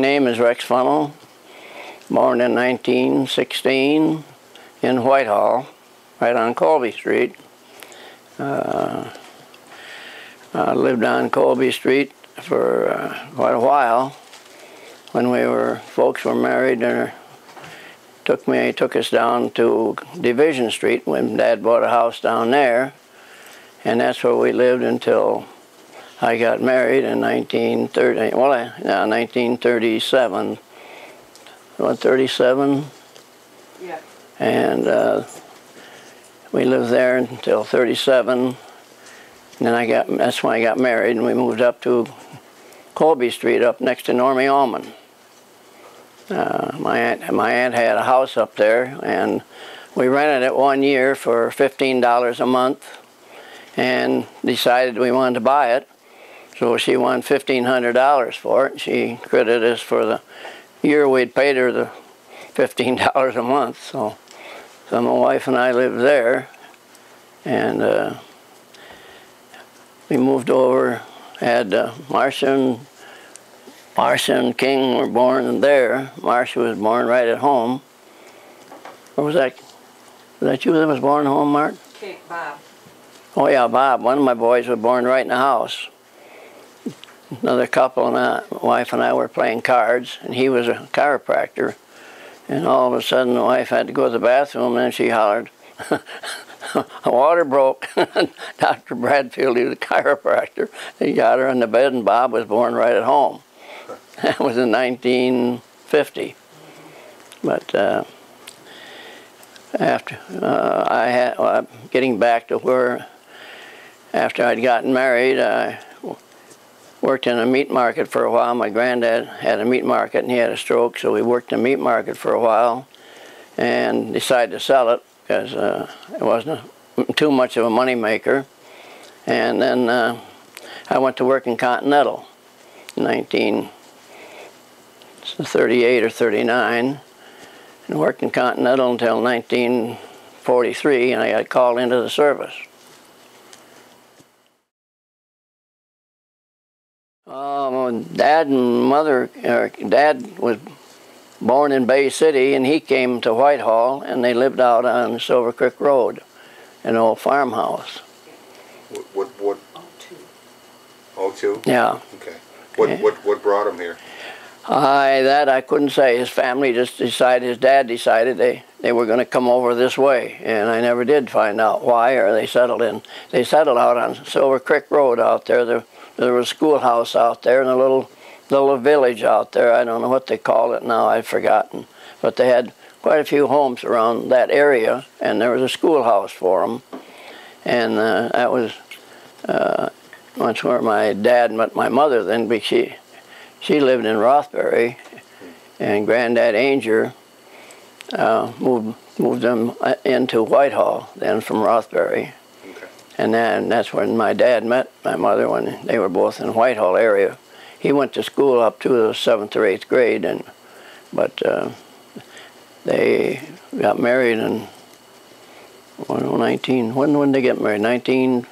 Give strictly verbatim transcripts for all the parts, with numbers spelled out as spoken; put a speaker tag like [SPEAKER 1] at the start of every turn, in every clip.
[SPEAKER 1] name is Rex Funnell, born in nineteen sixteen in Whitehall, right on Colby Street. Uh, I lived on Colby Street for uh, quite a while. When we were, folks were married, and took me, took us down to Division Street when Dad bought a house down there, and that's where we lived until I got married in nineteen thirty. Well, I, no, nineteen thirty-seven. What, thirty-seven?
[SPEAKER 2] Yeah.
[SPEAKER 1] And uh, we lived there until thirty-seven. And then I got, that's when I got married, and we moved up to Colby Street, up next to Normie Allman. Uh, my aunt, my aunt had a house up there, and we rented it one year for fifteen dollars a month, and decided we wanted to buy it. So she won fifteen hundred dollars for it. She credited us for the year we'd paid her the fifteen dollars a month. So, so my wife and I lived there, and uh, we moved over. Had uh, Marcia and Marcia and King were born there. Marcia was born right at home. Or was that? Was that you that was born at home, Mark?
[SPEAKER 2] Okay, Bob.
[SPEAKER 1] Oh yeah, Bob. One of my boys was born right in the house. Another couple and I, my wife and I were playing cards, and he was a chiropractor. And all of a sudden, the wife had to go to the bathroom, and then she hollered, "The water broke." Doctor Bradfield, he was a chiropractor. He got her in the bed, and Bob was born right at home. That was in nineteen fifty. But uh, after uh, I had, well, getting back to where, after I'd gotten married, I worked in a meat market for a while. My granddad had a meat market, and he had a stroke, so we worked in a meat market for a while and decided to sell it because uh, it wasn't a, too much of a money maker. And then uh, I went to work in Continental in nineteen thirty-eight or thirty-nine, and worked in Continental until nineteen forty-three, and I got called into the service. Um, Dad and Mother, uh, Dad was born in Bay City, and he came to Whitehall, and they lived out on Silver Creek Road, an old farmhouse.
[SPEAKER 3] What, what, what?
[SPEAKER 2] Oh, two.
[SPEAKER 3] Oh, two?
[SPEAKER 1] Yeah.
[SPEAKER 3] Okay. What,
[SPEAKER 1] Okay.
[SPEAKER 3] what, what brought him here?
[SPEAKER 1] I, that I couldn't say. His family just decided, his dad decided they, they were going to come over this way, and I never did find out why, or they settled in. They settled out on Silver Creek Road out there. There, there was a schoolhouse out there and a little, little village out there. I don't know what they call it now, I've forgotten. But they had quite a few homes around that area, and there was a schoolhouse for them. And uh, that was uh, that's where my dad met my mother then, because she, she lived in Rothbury, and Granddad Ainger uh, moved, moved them into Whitehall then from Rothbury.
[SPEAKER 3] Okay.
[SPEAKER 1] And then that's when my dad met my mother, when they were both in Whitehall area. He went to school up to the seventh or eighth grade, and but uh, they got married in well, nineteen. When when did they get married? Nineteen.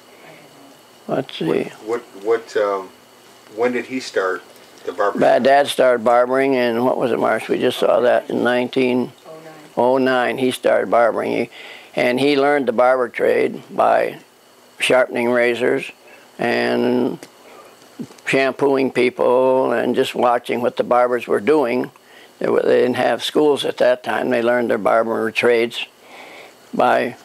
[SPEAKER 1] Let's see.
[SPEAKER 3] What what, what um, when did he start the barber?
[SPEAKER 1] My dad started barbering, and what was it, Marsh? We just saw that in nineteen oh nine. He started barbering, he, and he learned the barber trade by sharpening razors and shampooing people and just watching what the barbers were doing. They, were, they didn't have schools at that time. They learned their barber trades by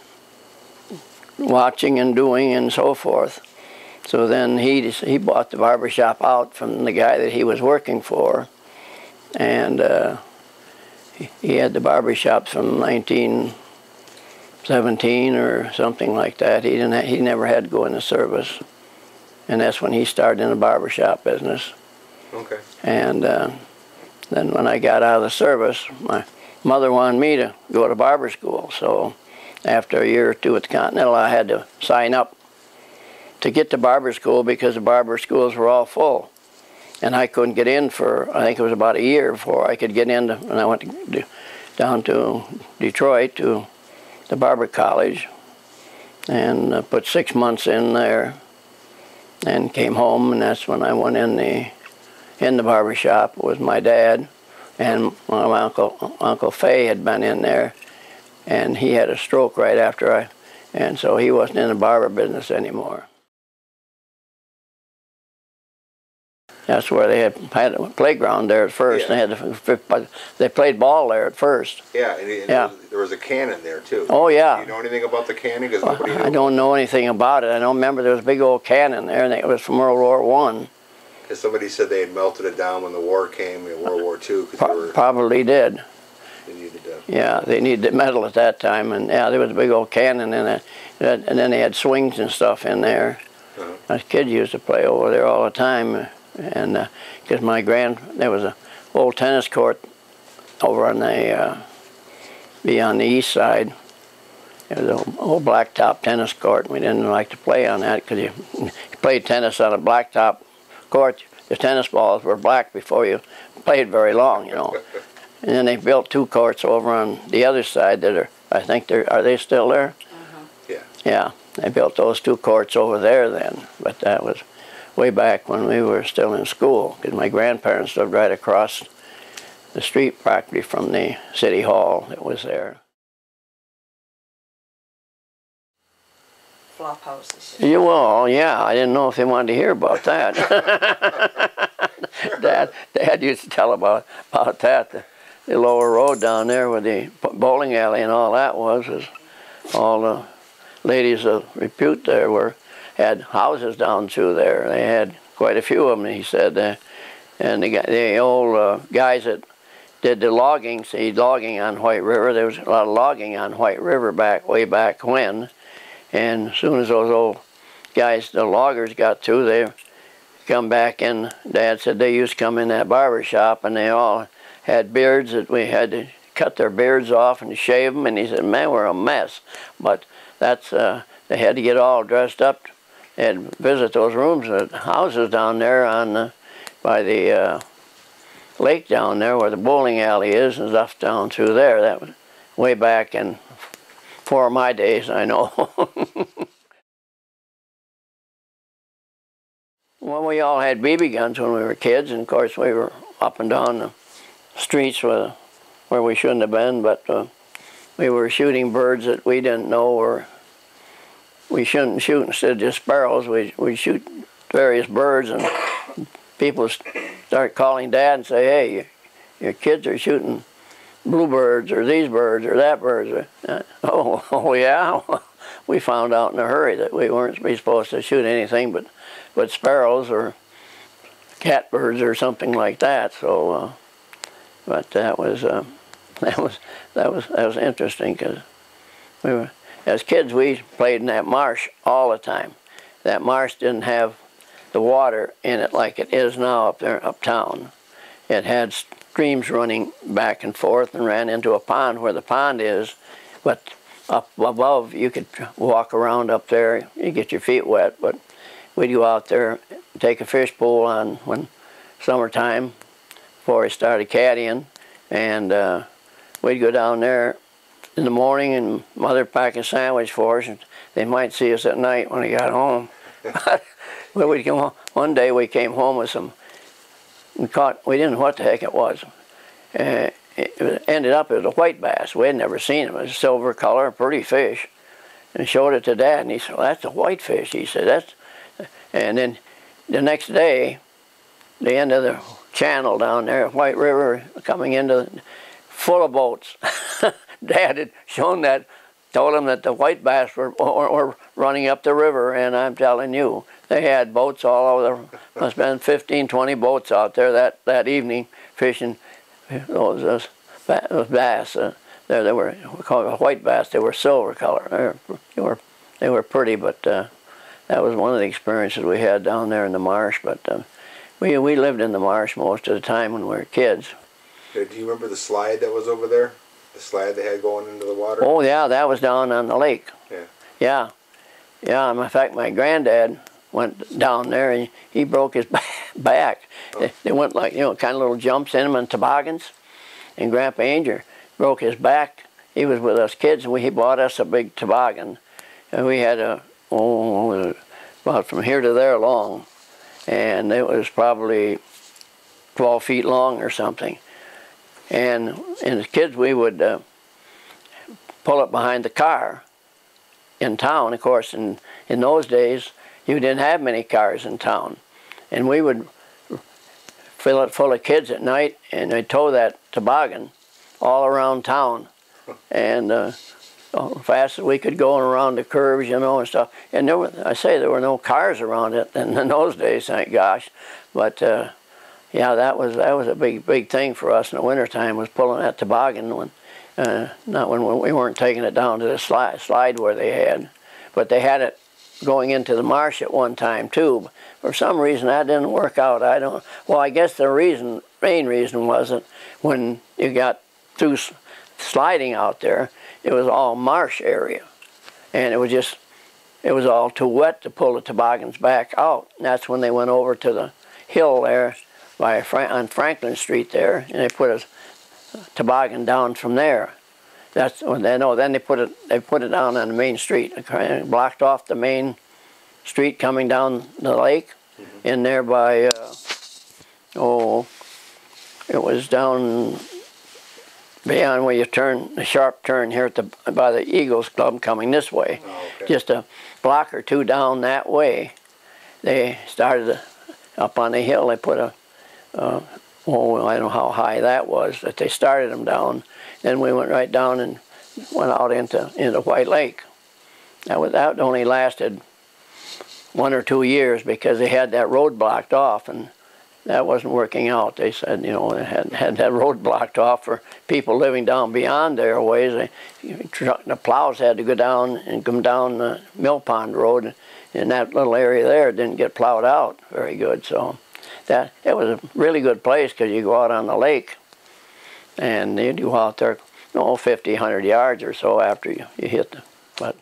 [SPEAKER 1] watching and doing and so forth. So then he, he bought the barber shop out from the guy that he was working for, and uh, he, he had the barber shop from nineteen seventeen or something like that. He didn't. Ha he never had to go into service, and that's when he started in the barber shop business.
[SPEAKER 3] Okay.
[SPEAKER 1] And uh, then when I got out of the service, my mother wanted me to go to barber school. So after a year or two at the Continental, I had to sign up to get to barber school because the barber schools were all full. And I couldn't get in for, I think it was about a year before I could get into, and I went to, down to Detroit to the barber college and uh, put six months in there and came home, and that's when I went in the in the barber shop was my dad, and my uncle Uncle Fay had been in there, and he had a stroke right after I, and so he wasn't in the barber business anymore. That's where they had, had a playground there at first.
[SPEAKER 3] Yeah.
[SPEAKER 1] They had the, they played ball there at first.
[SPEAKER 3] Yeah, and, and
[SPEAKER 1] yeah.
[SPEAKER 3] There, was, there was a cannon there too.
[SPEAKER 1] Oh yeah.
[SPEAKER 3] Do you know anything about the cannon? Because
[SPEAKER 1] well,
[SPEAKER 3] nobody knew.
[SPEAKER 1] I don't know anything about it. I don't remember there was a big old cannon there, and it was from World War One.
[SPEAKER 3] Because somebody said they had melted it down when the war came in World War Two. Cause
[SPEAKER 1] Pro
[SPEAKER 3] they were,
[SPEAKER 1] probably did.
[SPEAKER 3] They needed to.
[SPEAKER 1] Yeah, they needed metal at that time, and yeah, there was a big old cannon in it, and then they had swings and stuff in there. Uh-huh. Us kids used to play over there all the time. And because uh, my grand, there was a old tennis court over on the, uh, be on the east side. There was an old blacktop tennis court, and we didn't like to play on that because you, you played tennis on a blacktop court. The tennis balls were black before you played very long, you know. And then they built two courts over on the other side that are, I think they're, are they still there?
[SPEAKER 3] Uh-huh. Yeah.
[SPEAKER 1] Yeah, they built those two courts over there then, but that was way back when we were still in school, because my grandparents lived right across the street practically from the city hall that was there.
[SPEAKER 2] Flop houses.
[SPEAKER 1] Yeah, well, yeah, I didn't know if they wanted to hear about that. Dad, Dad used to tell about, about that. The, the lower road down there where the bowling alley and all that was, was all the ladies of repute there were had houses down through there. They had quite a few of them, he said. Uh, and the, the old uh, guys that did the logging, see, logging on White River, there was a lot of logging on White River back, way back when. And as soon as those old guys, the loggers got through, they come back in. Dad said they used to come in that barber shop, and they all had beards that we had to cut their beards off and shave them. And he said, man, we're a mess. But that's, uh, they had to get all dressed up and visit those rooms, uh, houses down there on uh, by the uh, lake down there where the bowling alley is and stuff down through there. That was way back in before my days, I know. Well, we all had B B guns when we were kids, and of course we were up and down the streets where, where we shouldn't have been, but uh, we were shooting birds that we didn't know were we shouldn't shoot. Instead of just sparrows, we we shoot various birds, and people start calling Dad and say, hey, your, your kids are shooting bluebirds or these birds or that birds. Uh, oh, oh yeah? We found out in a hurry that we weren't supposed to shoot anything but, but sparrows or catbirds or something like that. So, uh, but that was, uh, that was, that was, that was interesting, because we were, as kids, we played in that marsh all the time. That marsh didn't have the water in it like it is now up there uptown. It had streams running back and forth and ran into a pond where the pond is, but up above you could walk around up there. You get your feet wet, but we'd go out there, take a fish pole on when summertime before we started caddying, and uh, we'd go down there in the morning, and Mother pack a sandwich for us, and they might see us at night when we got home. But we'd come home. One day we came home with some, we caught, we didn't know what the heck it was. Uh, it ended up as a white bass. We had never seen him. It was a silver color, pretty fish. And showed it to Dad, and he said, well, that's a whitefish. He said, that's, and then the next day, the end of the channel down there at White River, coming into, full of boats. Dad had shown that, told him that the white bass were, were, were running up the river, and I'm telling you, they had boats all over. Must have been fifteen, twenty boats out there that, that evening fishing those, those, those bass. Uh, they, they were, we call it white bass. They were silver color. They were, they were, they were pretty, but uh, that was one of the experiences we had down there in the marsh. But uh, we, we lived in the marsh most of the time when we were kids.
[SPEAKER 3] Do you remember the slide that was over there? The slide they had going into the water?
[SPEAKER 1] Oh, yeah, that was down on the lake.
[SPEAKER 3] Yeah.
[SPEAKER 1] Yeah. Yeah, in fact, my granddad went down there, and he broke his back. Oh. They, they went like, you know, kind of little jumps in them and toboggans. And Grandpa Anger broke his back. He was with us kids, and we, he bought us a big toboggan. And we had a, oh, about from here to there long. And it was probably twelve feet long or something. And, and as kids, we would uh, pull it behind the car in town. Of course, in, in those days, you didn't have many cars in town. And we would fill it full of kids at night, and they'd tow that toboggan all around town. And uh, as fast as we could go around the curves, you know, and stuff. And there were, I say there were no cars around it in, in those days, thank gosh. But uh, yeah, that was that was a big big thing for us in the wintertime, was pulling that toboggan when, uh, not when, when we weren't taking it down to the slide, slide where they had, but they had it going into the marsh at one time too. For some reason that didn't work out. I don't. Well, I guess the reason, main reason was that when you got through sliding out there, it was all marsh area, and it was just, it was all too wet to pull the toboggans back out. And that's when they went over to the hill there by Fra on Franklin Street there, and they put a toboggan down from there. That's when they know. Then they put it, they put it down on the main street, blocked off the main street coming down the lake, mm-hmm. in there by, uh, oh, it was down beyond where you turn, the sharp turn here at the, by the Eagles Club coming this way. Oh, okay. Just a block or two down that way. They started up on the hill, they put a, uh, oh, I don't know how high that was, that they started them down. Then we went right down and went out into, into White Lake. That, was, that only lasted one or two years because they had that road blocked off, and that wasn't working out. They said, you know, they had, had that road blocked off for people living down beyond their ways. They, the plows had to go down and come down the Mill Pond Road, and that little area there didn't get plowed out very good. So that it was a really good place because you go out on the lake, and you go out there, you know, fifty, a hundred yards or so after you, you hit the, but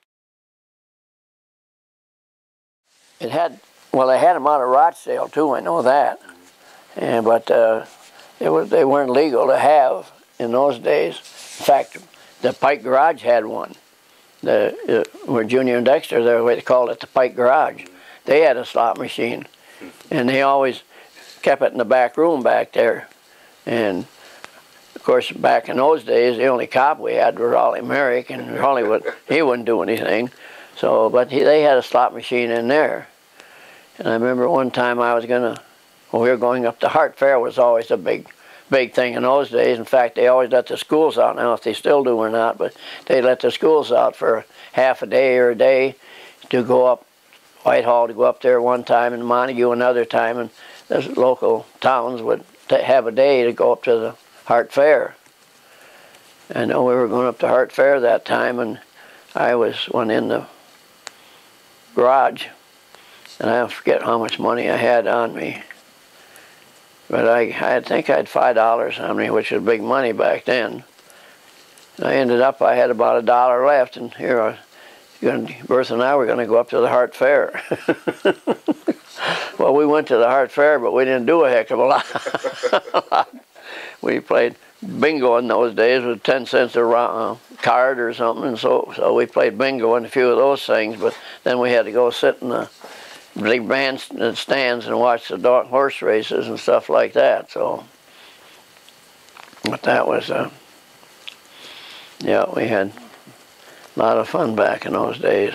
[SPEAKER 1] it had, well, they had them out of Rochdale too, I know that. And, but uh, it was, they weren't legal to have in those days. In fact, the Pike Garage had one. The, uh, where Junior and Dexter, there, they called it the Pike Garage. They had a slot machine. And they always kept it in the back room back there. And of course, back in those days, the only cop we had was Raleigh Merrick, and Raleigh would, he wouldn't do anything. So, but he, they had a slot machine in there. And I remember one time I was gonna, well, we were going up to Hart Fair was always a big, big thing in those days. In fact, they always let the schools out. I don't know if they still do or not, but they let the schools out for half a day or a day to go up Whitehall, to go up there one time, and Montague another time, and the local towns would have a day to go up to the Hart Fair. I know we were going up to Hart Fair that time, and I was went in the garage, and I forget how much money I had on me, but I, I think I had five dollars on me, which was big money back then. And I ended up, I had about a dollar left, and here I, gonna, Bertha and I were going to go up to the Hart Fair. Well, we went to the Hart Fair, but we didn't do a heck of a lot. We played bingo in those days with ten cents a uh, card or something, and so so we played bingo and a few of those things. But then we had to go sit in the big bandstands and watch the dog horse races and stuff like that. So, but that was, uh, yeah, we had a lot of fun back in those days.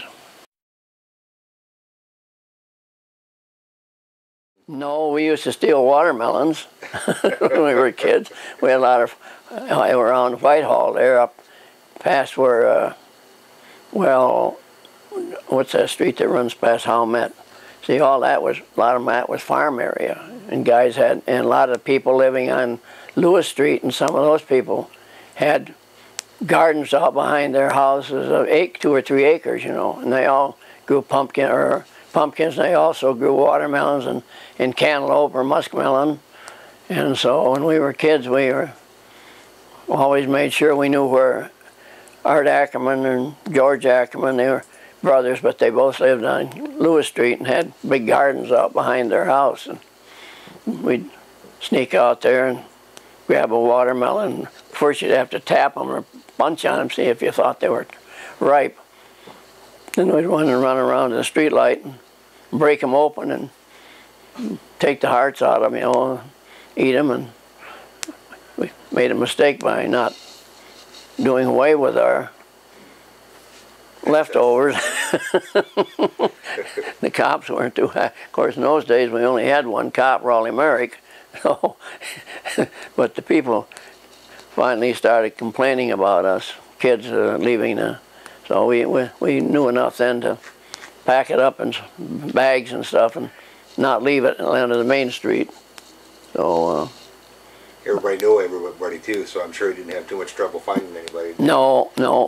[SPEAKER 1] No, we used to steal watermelons when we were kids. We had a lot of, uh, around Whitehall there, up past where, uh, well, what's that street that runs past Howmet? See, all that was, a lot of that was farm area. And guys had, and a lot of people living on Lewis Street, and some of those people had gardens out behind their houses of eight, two or three acres, you know, and they all grew pumpkin, or pumpkins, and they also grew watermelons and, and cantaloupe or muskmelon. And so when we were kids, we were always made sure we knew where Art Ackerman and George Ackerman, they were brothers, but they both lived on Lewis Street and had big gardens out behind their house. And we'd sneak out there and grab a watermelon. First you'd have to tap them or punch on them, see if you thought they were ripe. Then we'd run and run around to the street light and break them open and take the hearts out of them, you know. eat them, and we made a mistake by not doing away with our leftovers. The cops weren't too happy. Of course, in those days we only had one cop, Raleigh Merrick. So, but the people finally started complaining about us kids uh, leaving. The, so we, we we knew enough then to pack it up in bags and stuff and not leave it on the main street. So. Uh,
[SPEAKER 3] Everybody knew everybody too, so I'm sure you didn't have too much trouble finding anybody.
[SPEAKER 1] No, no.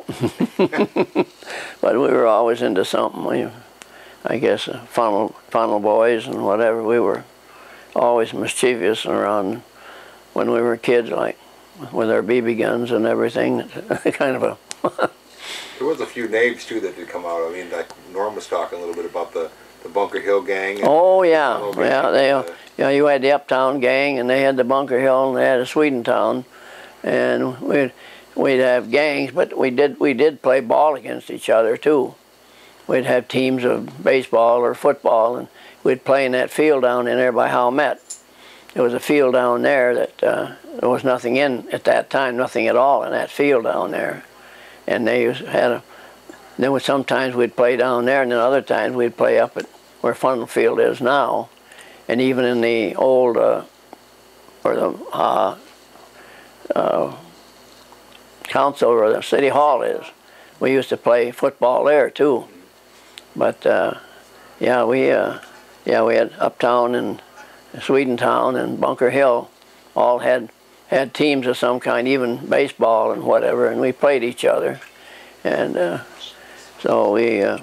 [SPEAKER 1] But we were always into something. We, I guess, uh, funnel, funnel boys and whatever. We were always mischievous around when we were kids, like with our B B guns and everything. Kind of a.
[SPEAKER 3] There was a few names too that did come out. I mean, like Norm was talking a little bit about the the Bunker Hill gang. And
[SPEAKER 1] oh yeah, yeah. They,
[SPEAKER 3] uh,
[SPEAKER 1] yeah, you had the Uptown gang, and they had the Bunker Hill, and they had a Swedentown, and we'd we'd have gangs, but we did we did play ball against each other too. We'd have teams of baseball or football, and we'd play in that field down in there by Howmet. There was a field down there that uh, there was nothing in at that time, nothing at all in that field down there, and they had a. Then we, sometimes we'd play down there, and then other times we'd play up at where Funnell Field is now, and even in the old uh, where the uh, uh, council or the city hall is, we used to play football there too. But uh, yeah, we uh, yeah we had Uptown and Swedentown and Bunker Hill, all had had teams of some kind, even baseball and whatever, and we played each other, and uh, so we uh,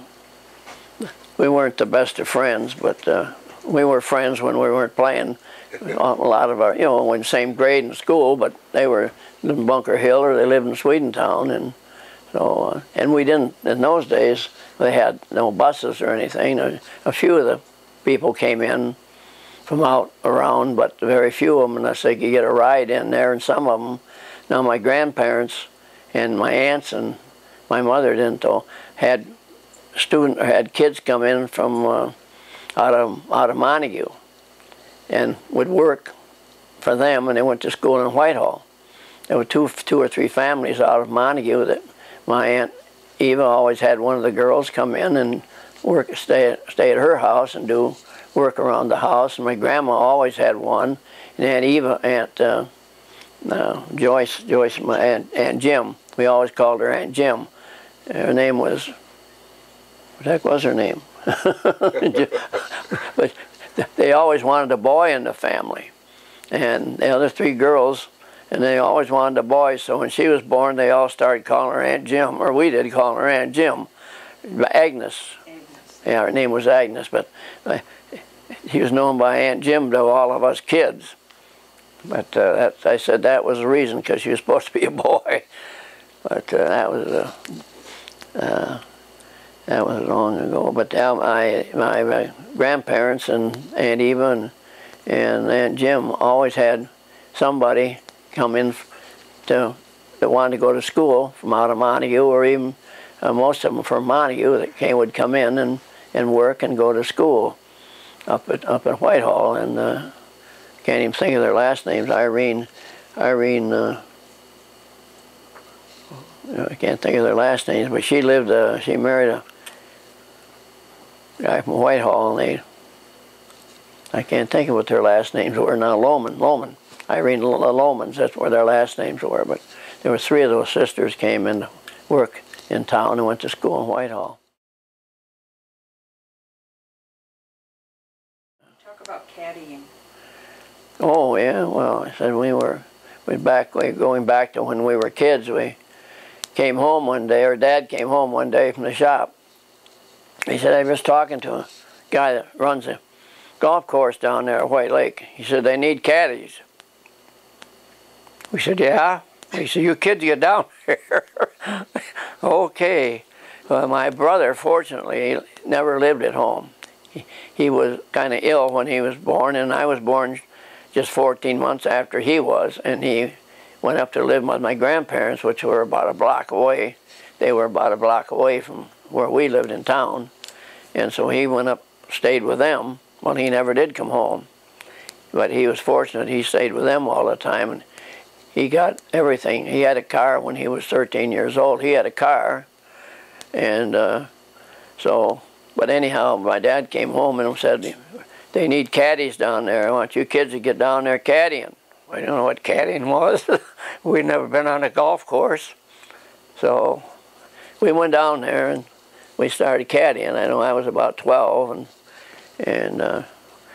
[SPEAKER 1] we weren't the best of friends, but uh, we were friends when we weren't playing. A lot of our, you know, in the same grade in school, but they were in Bunker Hill or they lived in Swedentown, and so uh, and we didn't in those days. They had no buses or anything. A, a few of the people came in from out around, but very few of them, unless they could get a ride in there. And some of them, now my grandparents and my aunts and my mother didn't though, had student or had kids come in from uh, out of out of Montague, and would work for them, and they went to school in Whitehall. There were two two or three families out of Montague that my aunt Eva always had one of the girls come in and work, stay, stay at her house and do work around the house. And my grandma always had one. And Aunt Eva, Aunt uh, uh, Joyce, Joyce, my Aunt, Aunt Jim. We always called her Aunt Jim. Her name was, what the heck was her name? But they always wanted a boy in the family. And the other three girls, and they always wanted a boy, so when she was born, they all started calling her Aunt Jim, or we did call her Aunt Jim. Agnes. Agnes. Yeah, her name was Agnes, but uh, she was known by Aunt Jim to all of us kids. But uh, that, I said that was the reason, because she was supposed to be a boy. But uh, that was uh, uh, that was long ago. But uh, my, my my grandparents and Aunt Eva and, and Aunt Jim always had somebody come in to that wanted to go to school from out of Montague, or even uh, most of them from Montague that came would come in and, and work and go to school up at up at Whitehall. And uh, can't even think of their last names. Irene, Irene. Uh, I can't think of their last names, but she lived. Uh, she married a guy from Whitehall, and they. I can't think of what their last names were now. Lohman, Lohman. Irene Lomans, that's where their last names were, but there were three of those sisters came in to work in town and went to school in Whitehall.
[SPEAKER 2] Talk about caddying.
[SPEAKER 1] Oh yeah, well, I said we were, we back, we going back to when we were kids. We came home one day, or Dad came home one day from the shop. He said, I was talking to a guy that runs a golf course down there at White Lake. He said, they need caddies. We said, yeah. He said, you kids get down here. Okay. Well, my brother, fortunately, never lived at home. He, he was kind of ill when he was born, and I was born just fourteen months after he was, and he went up to live with my grandparents, which were about a block away. They were about a block away from where we lived in town. And so he went up, stayed with them. Well, he never did come home. but he was fortunate. He stayed with them all the time, and he got everything. He had a car when he was thirteen years old. He had a car, and uh, so, but anyhow, my dad came home and said, they need caddies down there. I want you kids to get down there caddying. We don't know what caddying was. We'd never been on a golf course. So we went down there and we started caddying. I know I was about twelve, and and uh,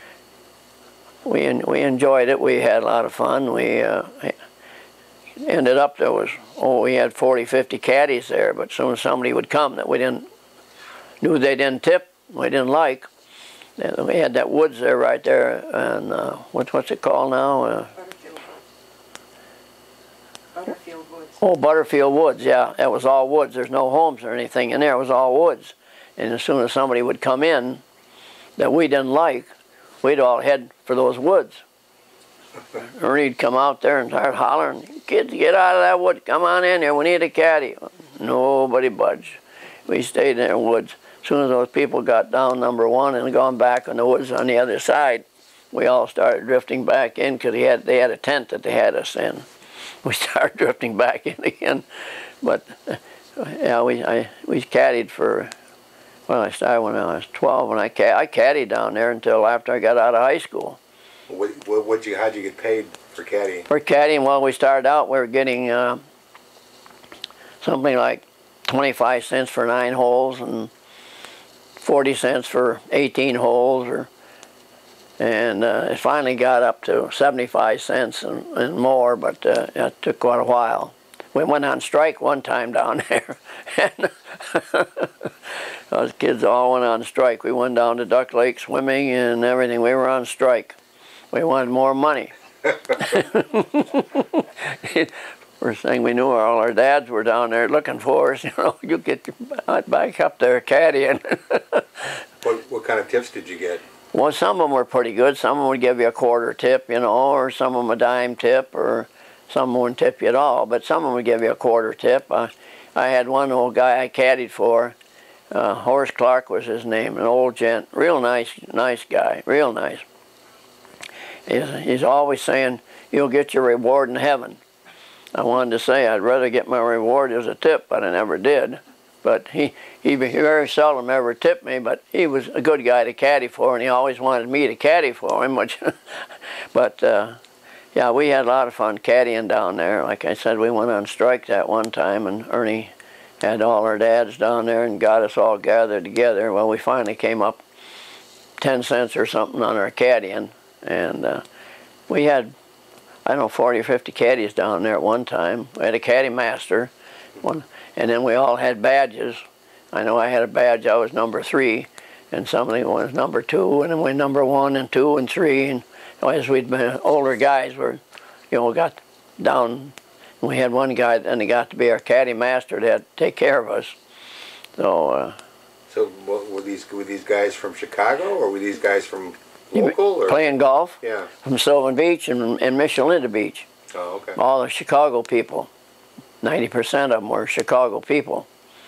[SPEAKER 1] we we enjoyed it. We had a lot of fun. We uh, ended up, there was, oh, we had forty, fifty caddies there, but soon as somebody would come that we didn't, knew they didn't tip, we didn't like, we had that woods there right there, and uh, what's, what's it called now? Uh,
[SPEAKER 2] Butterfield Woods.
[SPEAKER 1] Oh, Butterfield Woods, yeah. That was all woods. There's no homes or anything in there. It was all woods. And as soon as somebody would come in that we didn't like, we'd all head for those woods. Ernie'd come out there and start hollering, kids, get out of that wood. Come on in here. We need a caddy. Nobody budged. We stayed in the woods. As soon as those people got down number one and gone back in the woods on the other side, we all started drifting back in because he had, they had a tent that they had us in. We started drifting back in again, but uh, yeah, we I we caddied for. Well, I started when I was twelve, and I ca I caddied down there until after I got out of high school.
[SPEAKER 3] What what would you how'd you get paid for caddying?
[SPEAKER 1] For caddying, well, we started out we were getting uh, something like twenty-five cents for nine holes and forty cents for eighteen holes, or. And uh, it finally got up to seventy-five cents and, and more, but uh, it took quite a while. We went on strike one time down there. And those kids all went on strike. We went down to Duck Lake swimming and everything. We were on strike. We wanted more money. First thing we knew, all our dads were down there looking for us. You know, you get your back up there caddying.
[SPEAKER 3] what, what kind of tips did you get?
[SPEAKER 1] Well, some of them were pretty good. Some of them would give you a quarter tip, you know, or some of them a dime tip, or some wouldn't tip you at all. But some of them would give you a quarter tip. Uh, I had one old guy I caddied for. Uh, Horace Clark was his name, an old gent, real nice, nice guy, real nice. He's, he's always saying, you'll get your reward in heaven. I wanted to say I'd rather get my reward as a tip, but I never did. But he, he very seldom ever tipped me, but he was a good guy to caddy for, and he always wanted me to caddy for him. Which, but, uh, yeah, we had a lot of fun caddying down there. Like I said, we went on strike that one time, and Ernie had all our dads down there and got us all gathered together. Well, we finally came up ten cents or something on our caddying, and uh, we had, I don't know, forty or fifty caddies down there at one time. We had a caddy master, one. And then we all had badges. I know I had a badge, I was number three, and somebody was number two, and then we number one and two and three. And as we'd been older guys, were, you know, got down, and we had one guy, and he got to be our caddy master that had to take care of us. So. Uh,
[SPEAKER 3] so what, were these were these guys from Chicago, or were these guys from local? Or?
[SPEAKER 1] Playing golf.
[SPEAKER 3] Yeah. From
[SPEAKER 1] Sylvan Beach and, and Michelinda Beach.
[SPEAKER 3] Oh, okay.
[SPEAKER 1] All the Chicago people. ninety percent of them were Chicago people.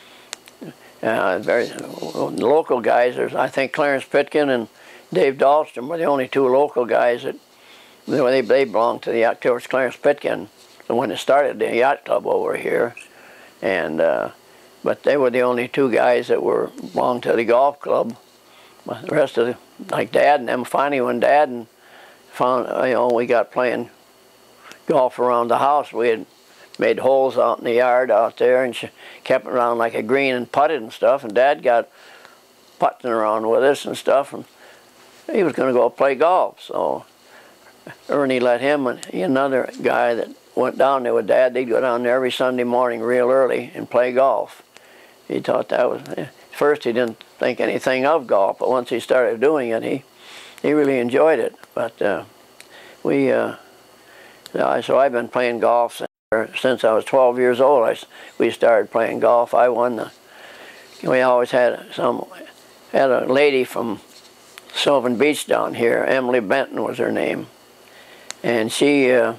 [SPEAKER 1] Uh, very the local guys, there's, I think Clarence Pitkin and Dave Dahlstrom were the only two local guys that, they, they belonged to the yacht club. Clarence Pitkin, the one that started the yacht club over here. And, uh, but they were the only two guys that were belonged to the golf club. But the rest of the, like Dad and them, finally when Dad and found, you know, we got playing golf around the house, we had made holes out in the yard out there and kept it around like a green and putted and stuff, and Dad got putting around with us and stuff, and he was going to go play golf. So Ernie let him and he, another guy that went down there with Dad, they'd go down there every Sunday morning real early and play golf. He thought that was, at first he didn't think anything of golf, but once he started doing it, he, he really enjoyed it. But uh, we, uh, so I've been playing golf since Since I was twelve years old. I, we started playing golf. I won the, we always had some, had a lady from Sylvan Beach down here, Emily Benton was her name, and she uh,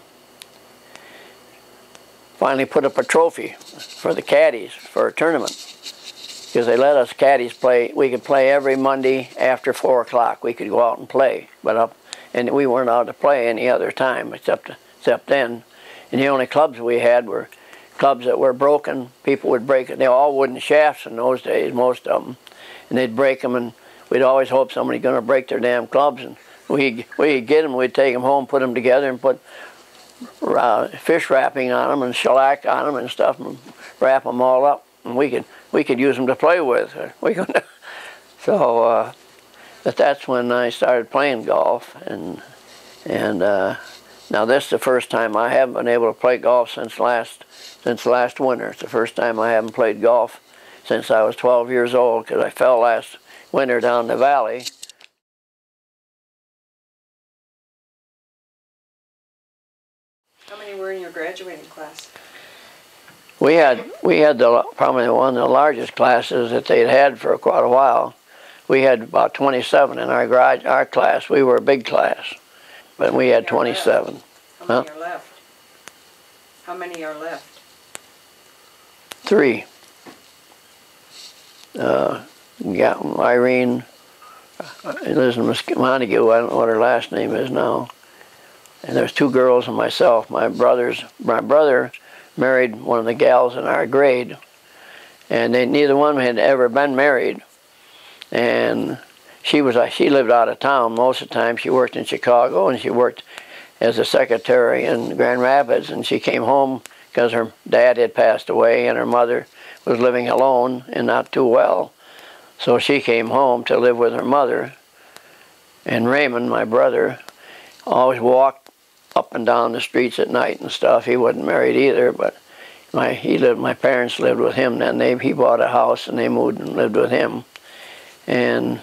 [SPEAKER 1] finally put up a trophy for the caddies for a tournament, because they let us caddies play. We could play every Monday after four o'clock. We could go out and play, but up and we weren't allowed to play any other time except except then. And the only clubs we had were clubs that were broken. People would break it. They were all wooden shafts in those days, most of them, and they'd break them, and we'd always hope somebody's going to break their damn clubs, and we we'd get them, we'd take them home, put them together, and put uh, fish wrapping on them and shellac on them and stuff, and wrap them all up, and we could we could use them to play with. We could, so, uh, but that's when I started playing golf, and and uh, now this is the first time I haven't been able to play golf since last since last winter. It's the first time I haven't played golf since I was twelve years old, because I fell last winter down the valley.
[SPEAKER 2] How many were in your graduating class?
[SPEAKER 1] We had we had the probably one of the largest classes that they'd had for quite a while. We had about twenty-seven in our garage, our class. We were a big class, but we had twenty-seven.
[SPEAKER 2] How
[SPEAKER 1] Huh?
[SPEAKER 2] many are left? How many are left?
[SPEAKER 1] Three. Uh, yeah, Irene, uh, lives in Montague. I don't know what her last name is now. And there's two girls and myself. My brothers, my brother married one of the gals in our grade, and they, neither one had ever been married. And she was she lived out of town most of the time. She worked in Chicago, and she worked as a secretary in Grand Rapids. And she came home because her dad had passed away, and her mother was living alone and not too well. So she came home to live with her mother. And Raymond, my brother, always walked up and down the streets at night and stuff. He wasn't married either, but my he lived. My parents lived with him then. They he bought a house and they moved and lived with him. And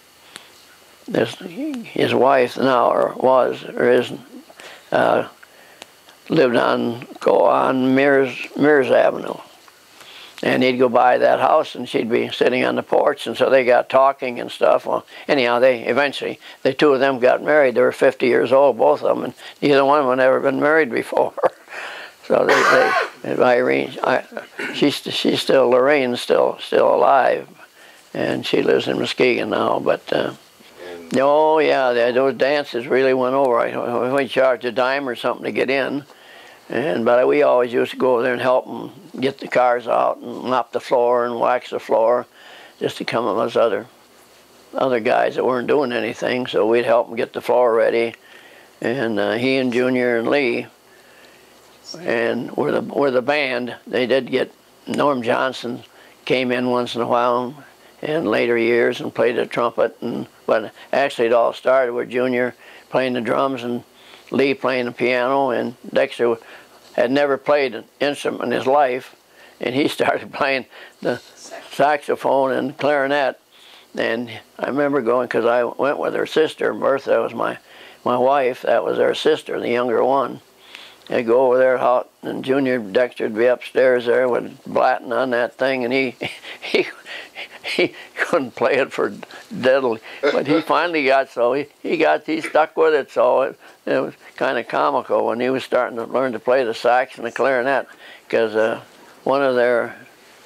[SPEAKER 1] this his wife now, or was or is, uh, lived on go on Mears Mears Avenue. And he'd go by that house, and she'd be sitting on the porch, and so they got talking and stuff. Well, anyhow, they eventually, the two of them got married. They were fifty years old, both of them, and neither one of them had ever been married before. So they, they Irene, I, she's she's still Lorraine's still still alive, and she lives in Muskegon now. But uh, oh yeah, they, those dances really went over. I, we charged a dime or something to get in. And but we always used to go over there and help them get the cars out and mop the floor and wax the floor, just to come with us other other guys that weren't doing anything. So we'd help them get the floor ready. And uh, he and Junior and Lee, and were the were the band. They did get Norm Johnson came in once in a while in later years and played the trumpet. And but actually it all started with Junior playing the drums and Lee playing the piano, and Dexter had never played an instrument in his life, and he started playing the saxophone and clarinet. And I remember going, because I went with her sister, Bertha was my, my wife, that was her sister, the younger one. They'd go over there out, and Junior Dexter would be upstairs there with Blatton on that thing, and he, he, he couldn't play it for diddly. But he finally got so, he, he got, he stuck with it, so it, it was kind of comical when he was starting to learn to play the sax and the clarinet, because uh, one of their,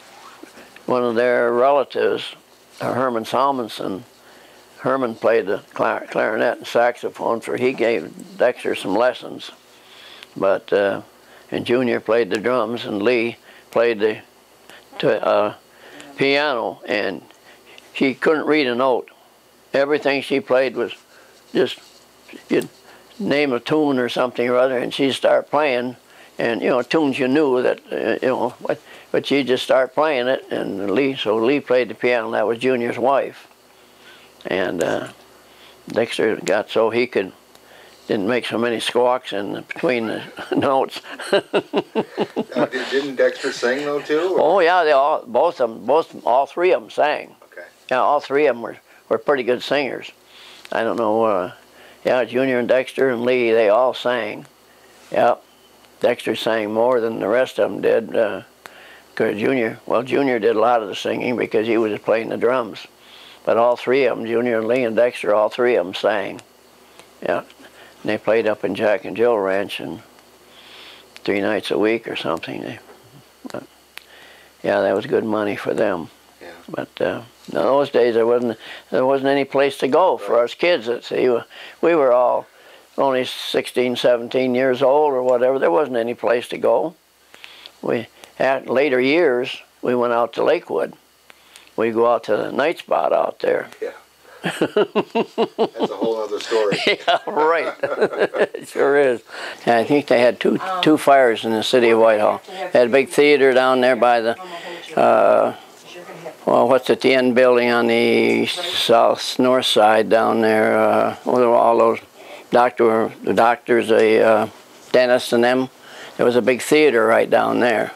[SPEAKER 1] one of their relatives, uh, Herman Salmonson, Herman played the clar clarinet and saxophone, for he gave Dexter some lessons. But uh, and Junior played the drums, and Lee played the to, uh, piano, and she couldn't read a note. Everything she played was just, you'd name a tune or something or other, and she'd start playing, and you know, tunes you knew that, uh, you know, but, but she'd just start playing it, and Lee, so Lee played the piano, and that was Junior's wife. And uh, Dexter got so he could, didn't make so many squawks in between the notes.
[SPEAKER 3] Now, did, didn't Dexter sing though too? Or?
[SPEAKER 1] Oh yeah, they all, both of them, both, all three of them sang.
[SPEAKER 3] Okay.
[SPEAKER 1] Yeah, all three of them were, were pretty good singers. I don't know, uh, yeah, Junior and Dexter and Lee, they all sang. Yeah, Dexter sang more than the rest of them did. Uh, cause Junior, well, Junior did a lot of the singing because he was playing the drums. But all three of them, Junior and Lee and Dexter, all three of them sang. Yeah. And they played up in Jack and Jill Ranch, and three nights a week or something. They, but, yeah, that was good money for them.
[SPEAKER 3] Yeah.
[SPEAKER 1] But uh, in those days, there wasn't there wasn't any place to go for us kids. See, we were all only sixteen, seventeen years old or whatever. There wasn't any place to go. We, at later years, we went out to Lakewood. We go out to the night spot out there.
[SPEAKER 3] Yeah. That's a whole other story.
[SPEAKER 1] Yeah, right. It sure is. And I think they had two two fires in the city of Whitehall. They had a big theater down there by the, uh, well, what's it, the end building on the south north side down there. Uh, well, all those doctor, the doctors, the uh, dentists, and them. There was a big theater right down there.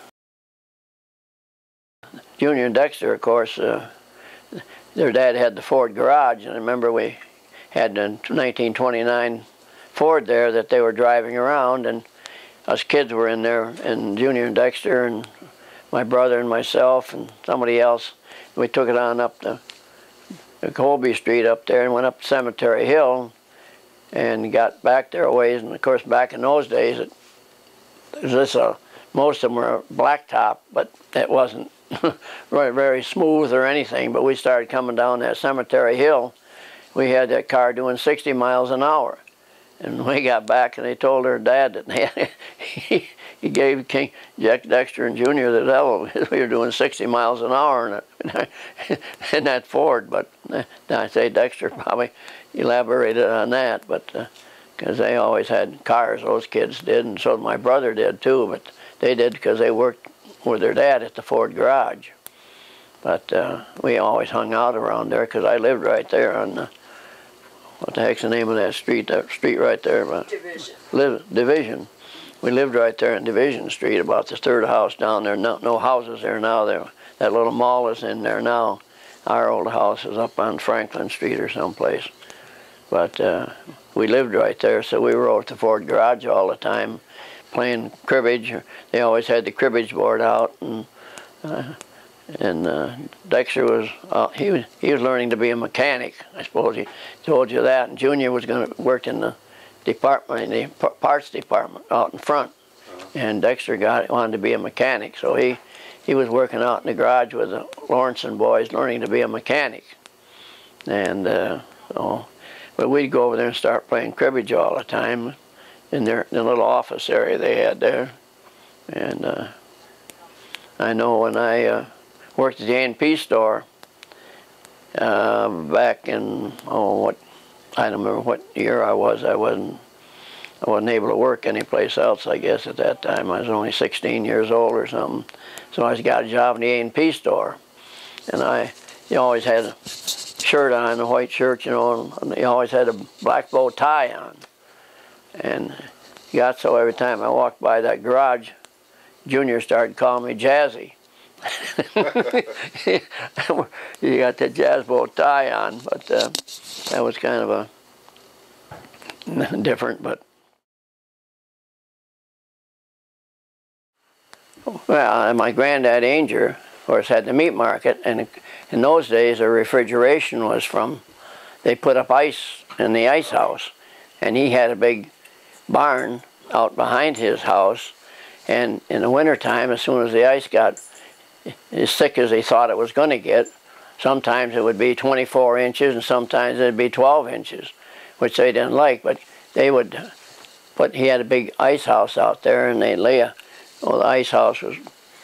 [SPEAKER 1] Junior and Dexter, of course. Uh, Their dad had the Ford garage, and I remember we had the nineteen twenty-nine Ford there that they were driving around, and us kids were in there, and Junior and Dexter and my brother and myself and somebody else. We took it on up the, the Colby Street up there and went up Cemetery Hill and got back there a ways. And of course, back in those days, it, it was this, uh, most of them were blacktop, but it wasn't very, very smooth or anything. But we started coming down that Cemetery Hill. We had that car doing sixty miles an hour. And we got back and they told her dad that they had, he, he gave King, Jack Dexter and Junior the devil. We were doing sixty miles an hour in, a, in that Ford. But uh, I say Dexter probably elaborated on that, but because uh, they always had cars, those kids did, and so my brother did too. But they did because they worked with their dad at the Ford garage. But uh, we always hung out around there because I lived right there on the, what the heck's the name of that street? That street right there. But
[SPEAKER 2] Division.
[SPEAKER 1] Live, Division. We lived right there on Division Street, about the third house down there. No, no houses there now. There, that little mall is in there now. Our old house is up on Franklin Street or someplace. But uh, we lived right there, so we were over at the Ford garage all the time, playing cribbage. They always had the cribbage board out, and uh, and uh, Dexter was uh, he was he was learning to be a mechanic. I suppose he told you that. And Junior was going to work in the department, in the parts department out in front, and Dexter got wanted to be a mechanic, so he he was working out in the garage with the Lawrenson boys, learning to be a mechanic. And uh, so, but we'd go over there and start playing cribbage all the time in their the little office area they had there. And uh, I know when I uh, worked at the A and P store uh, back in, oh, what, I don't remember what year I was. I wasn't, I wasn't able to work anyplace else, I guess, at that time. I was only sixteen years old or something. So I got a job in the A and P store. And I, you always had a shirt on, a white shirt, you know, and you always had a black bow tie on. And it got so every time I walked by that garage, Junior started calling me Jazzy. You got that jazz bow tie on, but uh, that was kind of a different. But well, my granddad Ainger, of course, had the meat market, and in those days, the refrigeration was from, they put up ice in the ice house, and he had a big barn out behind his house, and in the wintertime, as soon as the ice got as thick as they thought it was going to get, sometimes it would be twenty-four inches and sometimes it would be twelve inches, which they didn't like, but they would put, he had a big ice house out there, and they'd lay a, well, the ice house was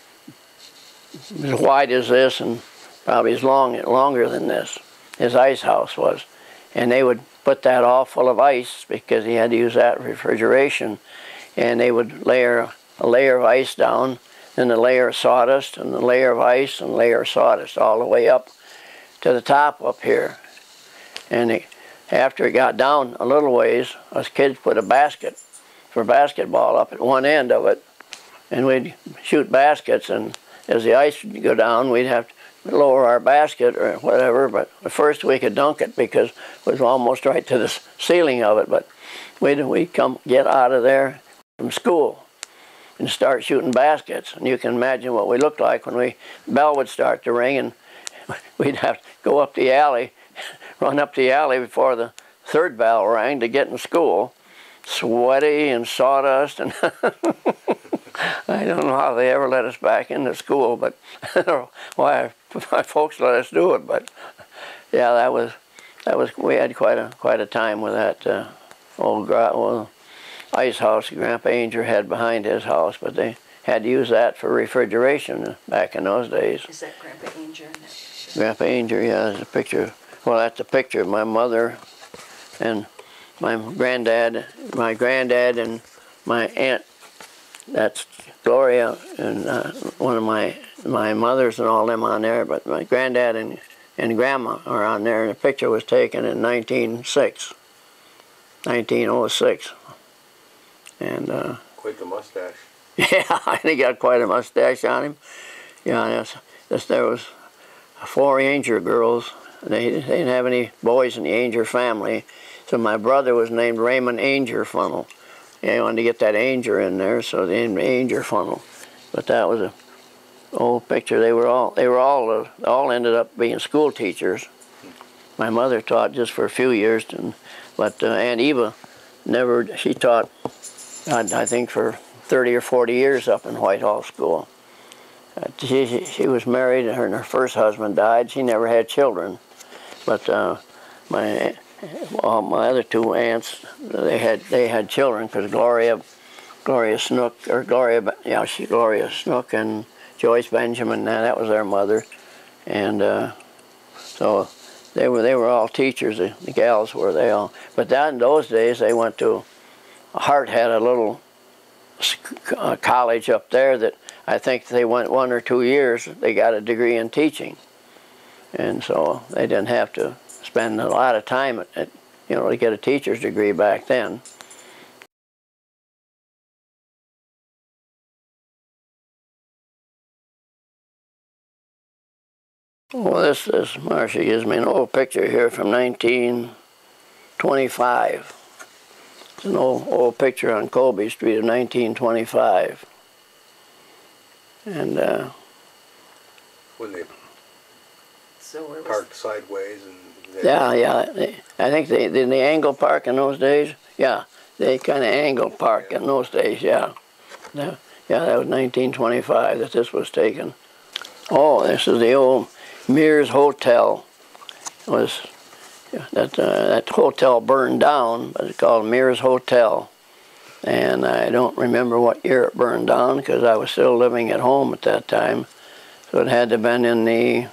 [SPEAKER 1] as wide as this and probably as long, longer than this, his ice house was. And they would put that all full of ice because he had to use that refrigeration, and they would layer a layer of ice down, then a layer of sawdust, and a layer of ice, and a layer of sawdust, all the way up to the top up here. And it, after it got down a little ways, us kids put a basket for basketball up at one end of it, and we'd shoot baskets, and as the ice would go down, we'd have to lower our basket or whatever, but first we could dunk it because it was almost right to the ceiling of it, but we'd, we'd come get out of there from school and start shooting baskets. And you can imagine what we looked like when we bell would start to ring, and we'd have to go up the alley, run up the alley before the third bell rang to get in school, sweaty and sawdust, and I don't know how they ever let us back into school, but I don't know why my folks let us do it. But yeah, that was that was we had quite a quite a time with that uh, old gra well, ice house Grandpa Ainger had behind his house, but they had to use that for refrigeration back in those days.
[SPEAKER 2] Is that Grandpa Ainger in that picture?
[SPEAKER 1] Grandpa Ainger, yeah, there's a picture. Well, that's a picture of my mother and my granddad, my granddad and my aunt. That's Gloria and uh, one of my my mothers and all them on there, but my granddad and, and grandma are on there, and the picture was taken in nineteen oh six. And uh,
[SPEAKER 3] Quite the mustache.
[SPEAKER 1] yeah, he got quite a mustache on him. Yeah, that's, that's, there was four Ainger girls. They, they didn't have any boys in the Ainger family, so my brother was named Raymond Ainger Funnell. Yeah, he wanted to get that Ainger in there, so they named Ainger Funnell. But that was a old picture. They were all they were all uh, all ended up being school teachers. My mother taught just for a few years, and but uh, Aunt Eva never. She taught, I, I think, for thirty or forty years up in Whitehall School. Uh, she, she she was married, and her, and her first husband died. She never had children, but uh, my well, my other two aunts, they had they had children, because Gloria Gloria Snook or Gloria yeah she Gloria Snook and Joyce Benjamin, that that was their mother, and uh, so they were they were all teachers. The, the gals were they all, but that in those days they went to Hart had a little uh, college up there that I think they went one or two years. They got a degree in teaching, and so they didn't have to spend a lot of time at, at you know to get a teacher's degree back then. Well, this, this Marcia gives me an old picture here from nineteen twenty-five. It's an old, old picture on Colby Street of nineteen twenty-five. And, uh...
[SPEAKER 3] When they
[SPEAKER 2] So where was
[SPEAKER 3] parked sideways and... They
[SPEAKER 1] yeah, yeah. They, I think they, didn't they angle park in those days? Yeah, they kind of angle park in those days, yeah. Yeah, yeah, that was nineteen twenty-five that this was taken. Oh, this is the old Mears Hotel. It was that uh, that hotel burned down, but it's called Mears Hotel. And I don't remember what year it burned down because I was still living at home at that time. So it had to have been in the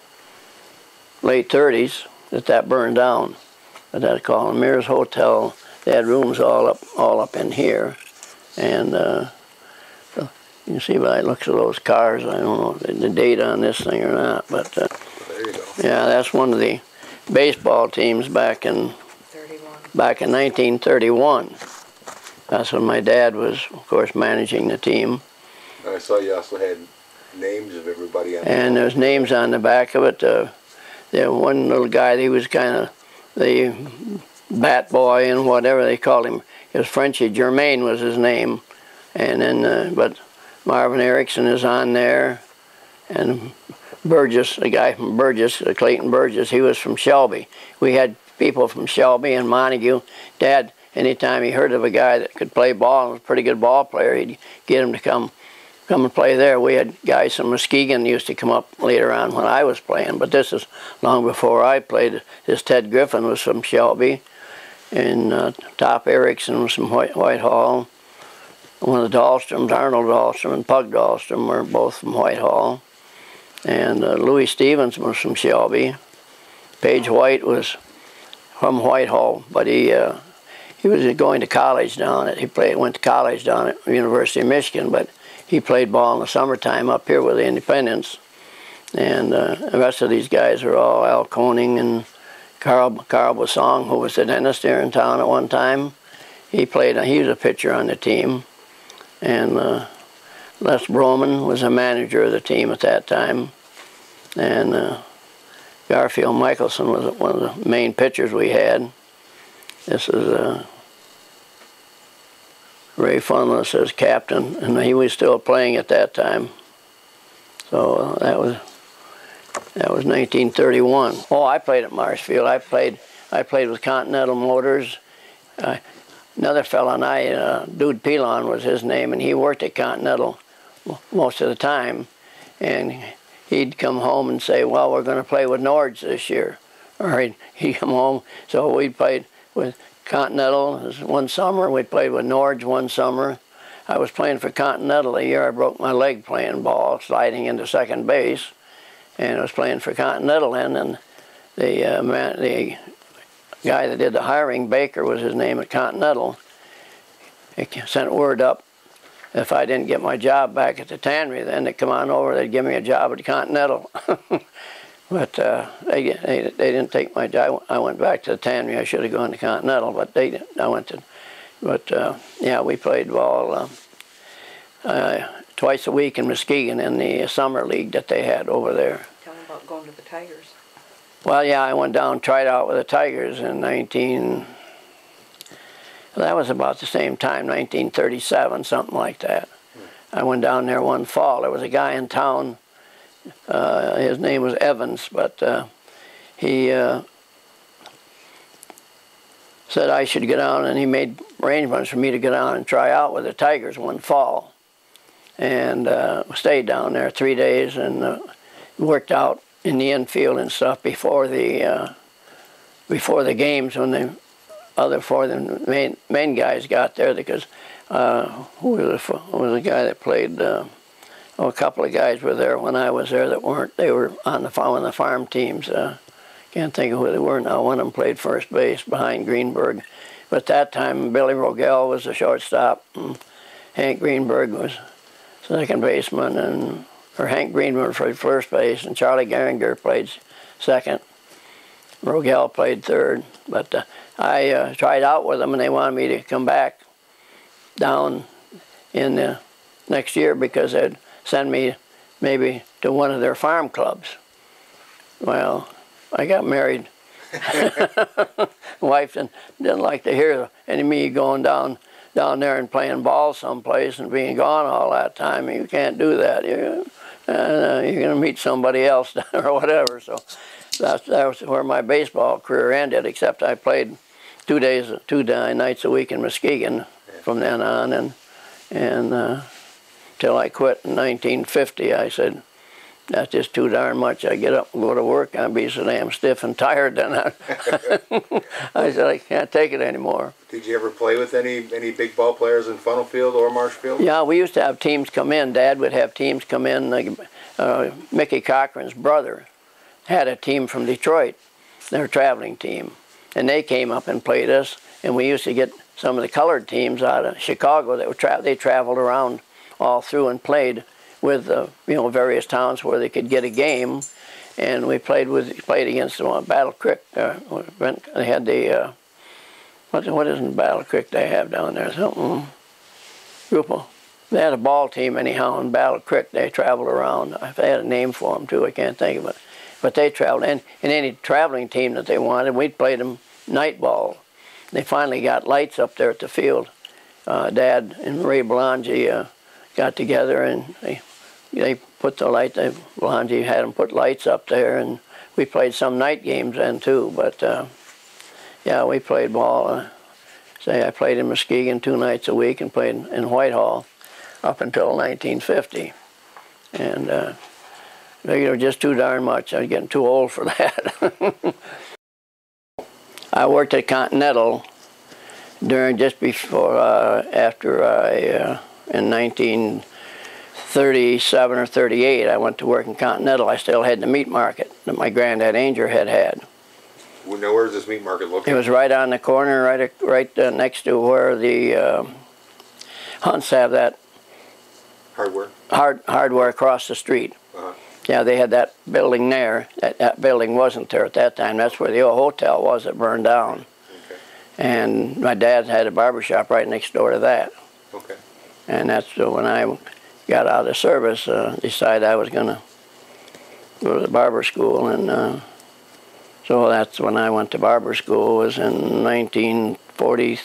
[SPEAKER 1] late thirties that that burned down. But that's called Mears Hotel. They had rooms all up all up in here, and. Uh, You can see by the looks of those cars. I don't know the, the date on this thing or not, but uh,
[SPEAKER 3] There you go.
[SPEAKER 1] yeah, that's one of the baseball teams back in
[SPEAKER 2] thirty-one.
[SPEAKER 1] back in nineteen thirty-one. That's when my dad was, of course, managing the team.
[SPEAKER 3] I saw you also had names of everybody on
[SPEAKER 1] And
[SPEAKER 3] the
[SPEAKER 1] there's names on the back of it. Uh, there one little guy, he was kind of the bat boy and whatever they called him. It was Frenchy Germain was his name, and then uh, but. Marvin Erickson is on there, and Burgess, a guy from Burgess, Clayton Burgess, he was from Shelby. We had people from Shelby and Montague. Dad, anytime he heard of a guy that could play ball and was a pretty good ball player, he'd get him to come come and play there. We had guys from Muskegon used to come up later on when I was playing, but this is long before I played. This Ted Griffin was from Shelby, and uh, Top Erickson was from White, Whitehall. One of the Dahlstroms, Arnold Dahlstrom and Pug Dahlstrom, were both from Whitehall. And uh, Louis Stevens was from Shelby. Page White was from Whitehall, but he uh, he was going to college down at, he played, went to college down at University of Michigan, but he played ball in the summertime up here with the Independents. And uh, the rest of these guys are all Al Koning and Carl, Carl Basong, who was the dentist here in town at one time. He played, he was a pitcher on the team. And uh, Les Broman was a manager of the team at that time. And uh, Garfield Michelson was one of the main pitchers we had. This is uh, Ray Funless as captain, and he was still playing at that time. So uh, that was that was nineteen thirty-one. Oh, I played at Marshfield. I played I played with Continental Motors. Uh, Another fellow and I, uh, Dude Pelon was his name, and he worked at Continental most of the time. And he'd come home and say, well, we're going to play with Nords this year. Or he'd, he'd come home, so we played with Continental one summer. We played with Norge one summer. I was playing for Continental the year I broke my leg playing ball, sliding into second base. And I was playing for Continental then, and the, uh, man, the guy that did the hiring, Baker was his name at Continental, he sent word up if I didn't get my job back at the tannery, then they'd come on over, they'd give me a job at Continental. But uh, they, they they didn't take my job. I went back to the tannery. I should have gone to Continental, but they didn't. I went to, but uh, yeah, we played ball uh, uh, twice a week in Muskegon in the summer league that they had over there.
[SPEAKER 2] Tell me about going to the Tigers.
[SPEAKER 1] Well, yeah, I went down and tried out with the Tigers in nineteen. That was about the same time, nineteen thirty-seven, something like that. I went down there one fall. There was a guy in town. Uh, his name was Evans, but uh, he uh, said I should get down, and he made arrangements for me to get down and try out with the Tigers one fall. And uh, stayed down there three days and uh, worked out in the infield and stuff before the uh, before the games when the other four the main main guys got there, because uh, who was the, who was the guy that played? Uh, oh, a couple of guys were there when I was there that weren't. They were on the on the farm teams. Uh, can't think of who they were now. One of them played first base behind Greenberg, but at that time Billy Rogel was the shortstop, and Hank Greenberg was second baseman, and or Hank Greenberg played first base, and Charlie Gehringer played second. Rogel played third, but uh, I uh, tried out with them, and they wanted me to come back down in the next year because they'd send me maybe to one of their farm clubs. Well, I got married. Wife didn't, didn't like to hear any of me going down down there and playing ball someplace and being gone all that time. You can't do that. You're, uh, you're going to meet somebody else or whatever. So that's, that was where my baseball career ended, except I played two days, two nights a week in Muskegon from then on, and and uh, till I quit in nineteen fifty. I said, that's just too darn much. I get up and go to work, I'd be so damn stiff and tired then. I, I said, I can't take it anymore.
[SPEAKER 3] Did you ever play with any any big ball players in Funnell Field or Marshfield?
[SPEAKER 1] Yeah, we used to have teams come in. Dad would have teams come in. Like, uh, Mickey Cochran's brother had a team from Detroit, their traveling team, and they came up and played us. And we used to get some of the colored teams out of Chicago that would tra they traveled around all through and played with uh, you know, various towns where they could get a game, and we played with played against them on Battle Creek. Uh, they had the uh, what what isn't Battle Creek they have down there? Something group of, they had a ball team anyhow in Battle Creek. They traveled around. They had a name for them too. I can't think of it, but they traveled. And in any traveling team that they wanted, we'd play them night ball. They finally got lights up there at the field. Uh, Dad and Ray Belangi uh, got together and they they put the light. They, Belangi had them put lights up there, and we played some night games then too. But uh, yeah, we played ball. Uh, say I played in Muskegon two nights a week and played in Whitehall up until nineteen fifty, and uh, they were just too darn much. I was getting too old for that. I worked at Continental during just before uh, after I uh, in nineteen thirty-seven or thirty-eight. I went to work in Continental. I still had the meat market that my granddad Ainger had had.
[SPEAKER 3] Well, now where's this meat market located?
[SPEAKER 1] It was right on the corner, right right uh, next to where the uh, Hunts have that
[SPEAKER 3] hardware.
[SPEAKER 1] Hard hardware across the street.
[SPEAKER 3] Uh-huh.
[SPEAKER 1] Yeah, they had that building there. That, that building wasn't there at that time. That's where the old hotel was that burned down.
[SPEAKER 3] Okay.
[SPEAKER 1] And my dad had a barber shop right next door to that.
[SPEAKER 3] Okay.
[SPEAKER 1] And that's uh, when I got out of service, uh, decided I was going to go to the barber school. And uh, so that's when I went to barber school. It was in nineteen forty,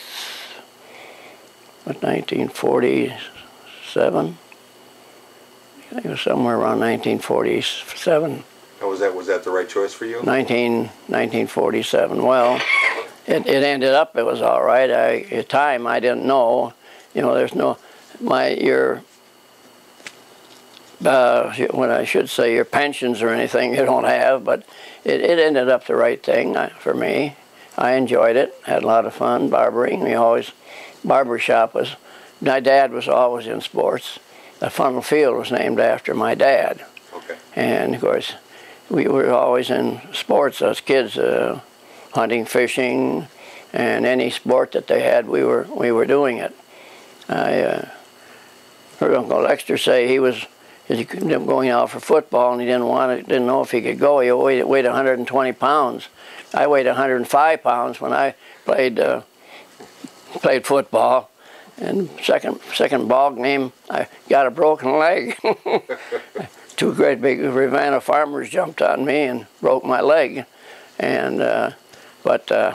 [SPEAKER 1] what, nineteen forty-seven? I think it was somewhere around nineteen forty-seven.
[SPEAKER 3] Oh, was that was that the right choice for you?
[SPEAKER 1] nineteen, nineteen forty-seven. Well, it, it ended up it was all right. I, at the time I didn't know. You know, there's no my your uh, what I should say your pensions or anything you don't have, but it, it ended up the right thing for me. I enjoyed it, had a lot of fun barbering. We always, barber shop was, my dad was always in sports. The Funnell Field was named after my dad.
[SPEAKER 3] Okay.
[SPEAKER 1] And of course, we were always in sports as kids, uh, hunting, fishing, and any sport that they had, we were we were doing it. I uh, heard Uncle Lexter say he was he going out for football and he didn't want it, didn't know if he could go. He weighed, weighed one hundred twenty pounds. I weighed one hundred five pounds when I played uh, played football. And second second ball game, I got a broken leg. Two great big Ravenna farmers jumped on me and broke my leg. And uh, but uh,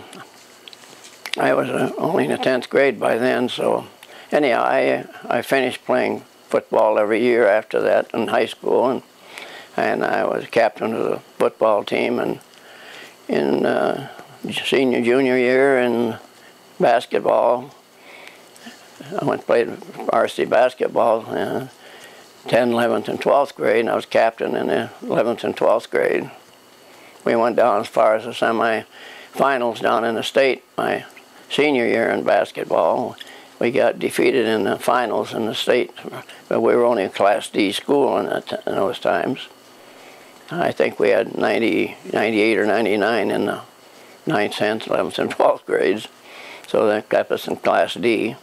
[SPEAKER 1] I was uh, only in the tenth grade by then. So anyhow, I I finished playing football every year after that in high school, and and I was captain of the football team. And in uh, senior junior year in basketball, I went and played varsity basketball in tenth, eleventh, and twelfth grade, and I was captain in the eleventh and twelfth grade. We went down as far as the semi-finals down in the state my senior year in basketball. We got defeated in the finals in the state, but we were only a Class D school in, that, in those times. I think we had ninety, ninety-eight or ninety-nine in the ninth, tenth, eleventh, and twelfth grades, so that kept us in Class D.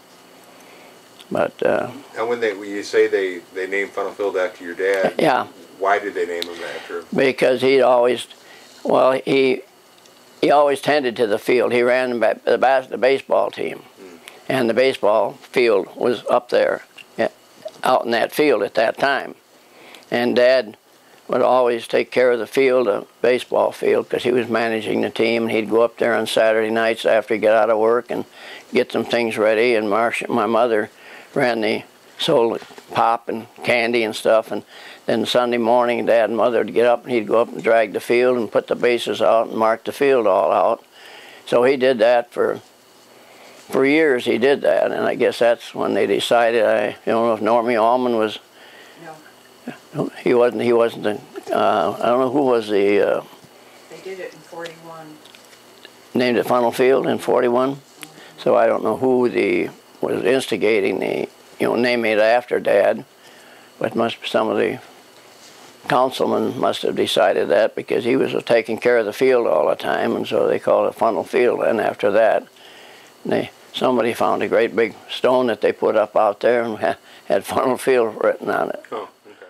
[SPEAKER 1] But uh,
[SPEAKER 3] and when they when you say they they named Funnell Field after your dad,
[SPEAKER 1] yeah,
[SPEAKER 3] why did they name him after him?
[SPEAKER 1] Because he'd always, well, he he always tended to the field. He ran the the, bas the baseball team, mm. and the baseball field was up there, out in that field at that time. And Dad would always take care of the field, the baseball field, because he was managing the team. And he'd go up there on Saturday nights after he got out of work and get some things ready. And Marcia, my mother, ran the sold pop and candy and stuff, and then Sunday morning Dad and Mother would get up and he'd go up and drag the field and put the bases out and mark the field all out. So he did that for for years. He did that, and I guess that's when they decided. I don't know if Normie Allman was. No. He wasn't. He wasn't. The, uh, I don't know who was the. Uh,
[SPEAKER 2] they did it in forty-one.
[SPEAKER 1] Named it Funnell Field in forty-one. Mm-hmm. So I don't know who the. was instigating the, you know, naming it after Dad, but must some of the councilmen must have decided that because he was taking care of the field all the time, and so they called it Funnell Field. And after that, they somebody found a great big stone that they put up out there and ha had Funnell Field written on it.
[SPEAKER 3] Oh, okay.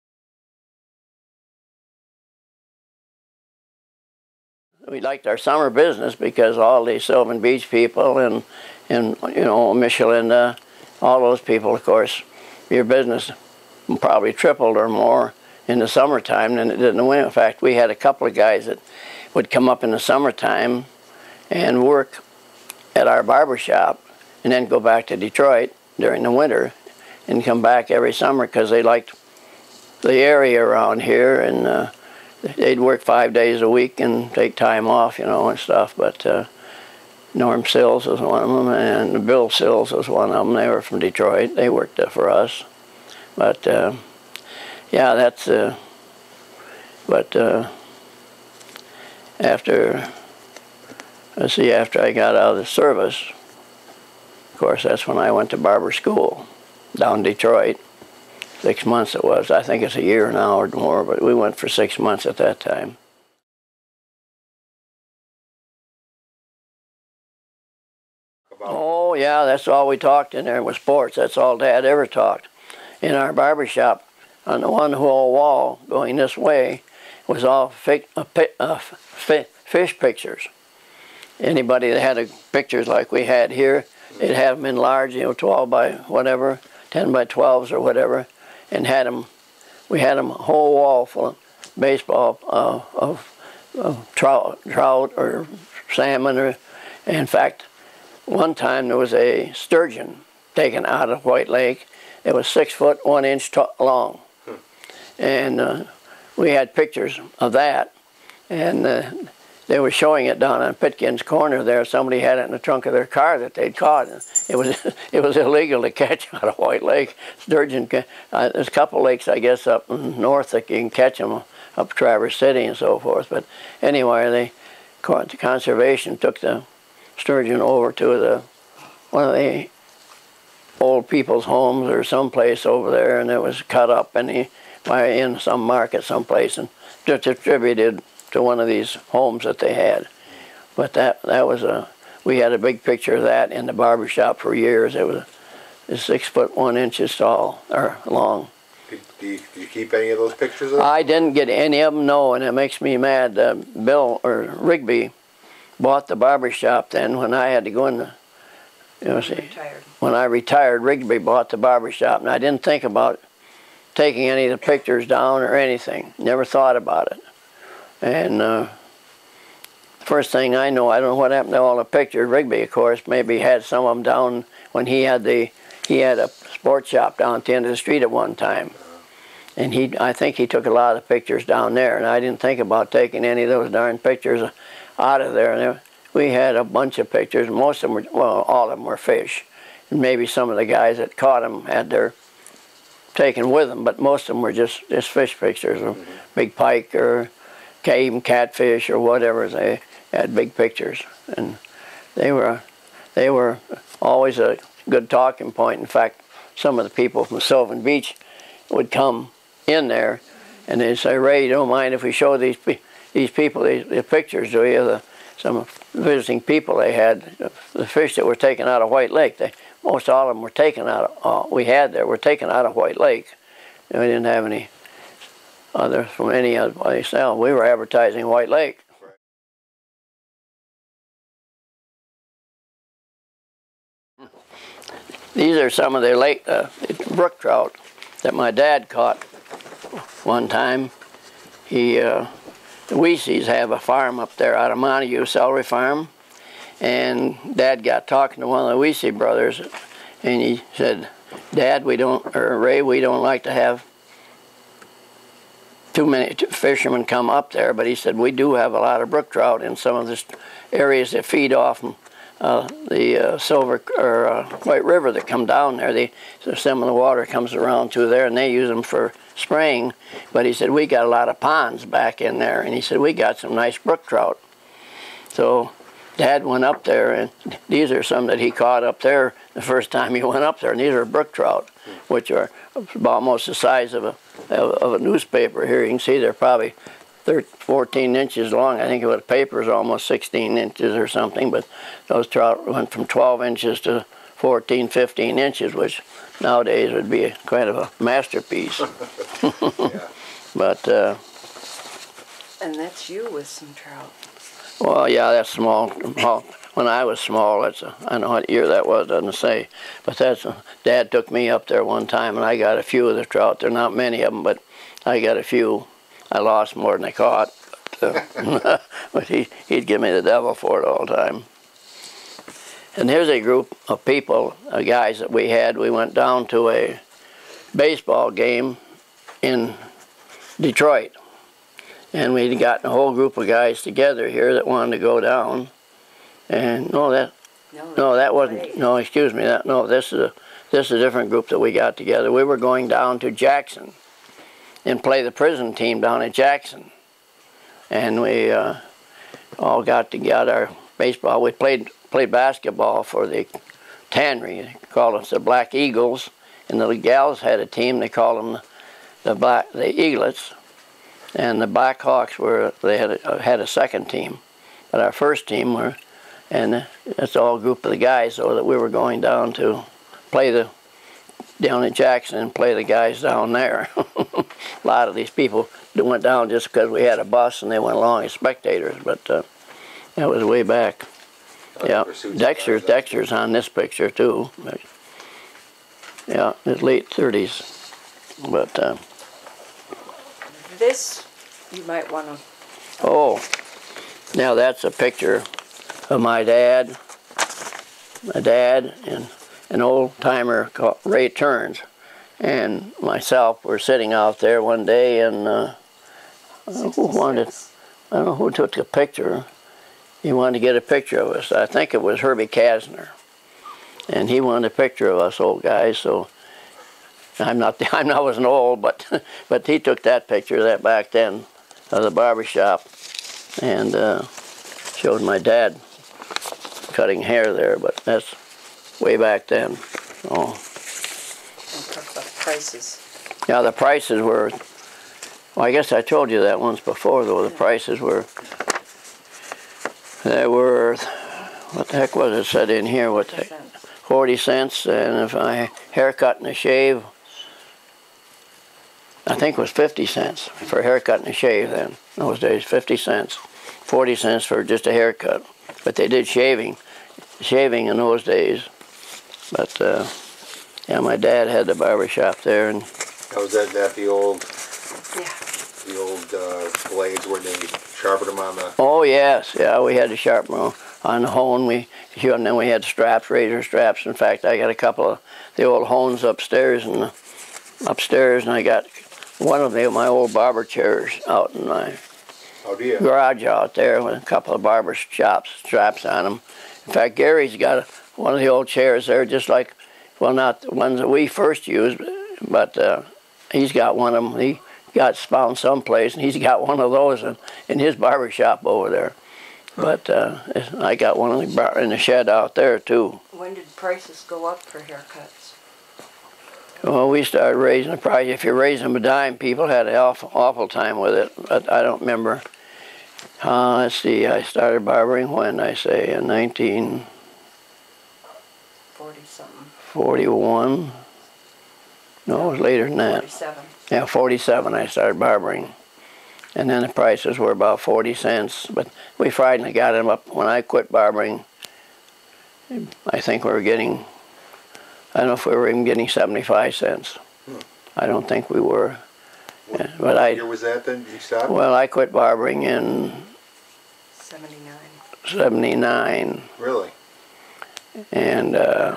[SPEAKER 1] We liked our summer business because all the Sylvan Beach people and and you know, Michelinda, all those people, of course, your business probably tripled or more in the summertime than it did in the winter. In fact, we had a couple of guys that would come up in the summertime and work at our barber shop and then go back to Detroit during the winter and come back every summer because they liked the area around here, and uh, they'd work five days a week and take time off, you know, and stuff. But uh, Norm Sills was one of them, and Bill Sills was one of them. They were from Detroit. They worked there for us. But, uh, yeah, that's, uh, but uh, after, let's see, after I got out of the service, of course, that's when I went to barber school down in Detroit. Six months it was. I think it's a year now or more, but we went for six months at that time. Oh, yeah, that's all we talked in there was sports. That's all Dad ever talked. In our barber shop, on the one whole wall going this way, was all fi uh, uh, fi fish pictures. Anybody that had a, pictures like we had here, they'd have them in large, you know, twelve by whatever, ten by twelves or whatever, and had them, we had them a whole wall full of baseball, uh, of, of trout, trout or salmon. Or, in fact, one time there was a sturgeon taken out of White Lake. It was six foot one inch long, hmm. and uh, we had pictures of that, and uh, they were showing it down on Pitkin's Corner there. Somebody had it in the trunk of their car that they'd caught. It was it was illegal to catch out of White Lake sturgeon. Uh, there's a couple lakes, I guess, up north that you can catch them, up Traverse City and so forth. But anyway, they the conservation took the sturgeon over to the one of the old people's homes or someplace over there, and it was cut up and he in some market someplace and just distributed to one of these homes that they had. But that that was a we had a big picture of that in the barber shop for years. It was a six foot one inches tall or long.
[SPEAKER 3] Do you, do you keep any of those pictures of?
[SPEAKER 1] I didn't get any of them, no, and it makes me mad. Uh, Bill or Rigby bought the barber shop then when I had to go in the, you know, see,
[SPEAKER 2] Retired.
[SPEAKER 1] when I retired, Rigby bought the barber shop, and I didn't think about taking any of the pictures down or anything. Never thought about it. And uh, first thing I know, I don't know what happened to all the pictures. Rigby, of course, maybe had some of them down when he had the he had a sports shop down at the end of the street at one time. And he, I think he took a lot of pictures down there, and I didn't think about taking any of those darn pictures out of there. And there, we had a bunch of pictures. Most of them were, well, all of them were fish. And maybe some of the guys that caught them had their taken with them, but most of them were just, just fish pictures, or big pike or even catfish or whatever. They had big pictures, and they were, they were always a good talking point. In fact, some of the people from Sylvan Beach would come in there, and they'd say, "Ray, you don't mind if we show these pe these people these, the pictures, do you?" The, some visiting people they had, the fish that were taken out of White Lake. They, most all of them were taken out of, uh, we had there, were taken out of White Lake. And we didn't have any others from any other place else. We were advertising White Lake. These are some of the lake, uh, brook trout that my dad caught one time. He, uh, the Weeseys have a farm up there out of Montague, Celery Farm. And Dad got talking to one of the Weesey brothers, and he said, "Dad, we don't, or Ray, we don't like to have too many fishermen come up there," but he said, "We do have a lot of brook trout in some of the areas that feed off uh, the uh, Silver or uh, White River that come down there. They, so some of the water comes around through there, and they use them for spraying." But he said, "We got a lot of ponds back in there," and he said, "We got some nice brook trout." So Dad went up there, and these are some that he caught up there the first time he went up there, and these are brook trout, which are almost the size of a of a newspaper. Here you can see they're probably fourteen inches long. I think the paper is almost sixteen inches or something, but those trout went from twelve inches to fourteen, fifteen inches, which nowadays would be a, kind of a masterpiece.
[SPEAKER 3] Yeah.
[SPEAKER 1] But uh,
[SPEAKER 2] And that's you with some trout.
[SPEAKER 1] well, yeah, that's small. When I was small, that's a, I don't know what year that was, doesn't say. But that's a, Dad took me up there one time, and I got a few of the trout. There are not many of them, but I got a few. I lost more than I caught. But, uh, but he, he'd give me the devil for it all the time. And here's a group of people, uh, guys that we had. We went down to a baseball game in Detroit. And we'd gotten a whole group of guys together here that wanted to go down. And no, that
[SPEAKER 2] No,
[SPEAKER 1] no, that wasn't. No, excuse me. That no, this is a this is a different group that we got together. We were going down to Jackson and play the prison team down at Jackson. And we uh, all got together. Our baseball. We played played basketball for the tannery. They called us the Black Eagles, and the gals had a team. They called them the Black the Eaglets. And the Black Hawks were, they had a, had a second team. But our first team were, and that's all a group of the guys, so that we were going down to play the, down at Jackson and play the guys down there. A lot of these people went down just because we had a bus and they went along as spectators, but uh, that was way back. Yeah, Dexter's, Dexter's on this picture too. Yeah, his late thirties, but uh,
[SPEAKER 2] This, you might want to...
[SPEAKER 1] oh, now that's a picture of my dad, my dad and an old-timer called Ray Turns, and myself were sitting out there one day, and uh, who wanted, I don't know who took the picture. He wanted to get a picture of us. I think it was Herbie Kasner, and he wanted a picture of us old guys, so I'm not, I'm not wasn't old, but but he took that picture that back then of the barber shop, and uh, showed my dad cutting hair there, but that's way back then. Oh.
[SPEAKER 2] And talk about the prices.
[SPEAKER 1] Yeah, the prices were, well, I guess I told you that once before, though. The prices were, they were, what the heck was it said in here? What the heck? forty cents, and if I haircut and a shave, I think it was fifty cents for a haircut and a shave then. In those days, fifty cents. forty cents for just a haircut. But they did shaving, shaving in those days. But, uh, yeah, my dad had the barber shop there. And
[SPEAKER 3] oh, was that, that the old,
[SPEAKER 2] Yeah.
[SPEAKER 3] the old uh, blades where they sharpened them on the...
[SPEAKER 1] oh, yes, yeah, we had to sharpen them on the hone. We, and then we had straps, razor straps. In fact, I got a couple of the old hones upstairs, and upstairs, and I got one of the, my old barber chairs out in my
[SPEAKER 3] Oh, dear.
[SPEAKER 1] garage out there with a couple of barber shops, straps on them. In fact, Gary's got one of the old chairs there, just like, well, not the ones that we first used, but uh, he's got one of them. He got found someplace, and he's got one of those in, in his barber shop over there. But uh, I got one in the, bar, in the shed out there, too.
[SPEAKER 2] When did prices go up for haircuts?
[SPEAKER 1] Well, we started raising the price. If you raise them a dime, people had an awful, awful time with it. But I don't remember. Uh, let's see, I started barbering when, I say, in nineteen
[SPEAKER 2] forty-something.
[SPEAKER 1] forty-one. No, it was later than that.
[SPEAKER 2] forty-seven.
[SPEAKER 1] Yeah, forty-seven I started barbering. And then the prices were about forty cents. But we finally got them up. When I quit barbering, I think we were getting, I don't know if we were even getting seventy-five cents. Hmm. I don't think we were.
[SPEAKER 3] What,
[SPEAKER 1] yeah, but
[SPEAKER 3] what
[SPEAKER 1] I,
[SPEAKER 3] year was that then? Did you stop?
[SPEAKER 1] well, I quit barbering in
[SPEAKER 2] seventy-nine.
[SPEAKER 1] seventy-nine.
[SPEAKER 3] Really?
[SPEAKER 1] And uh,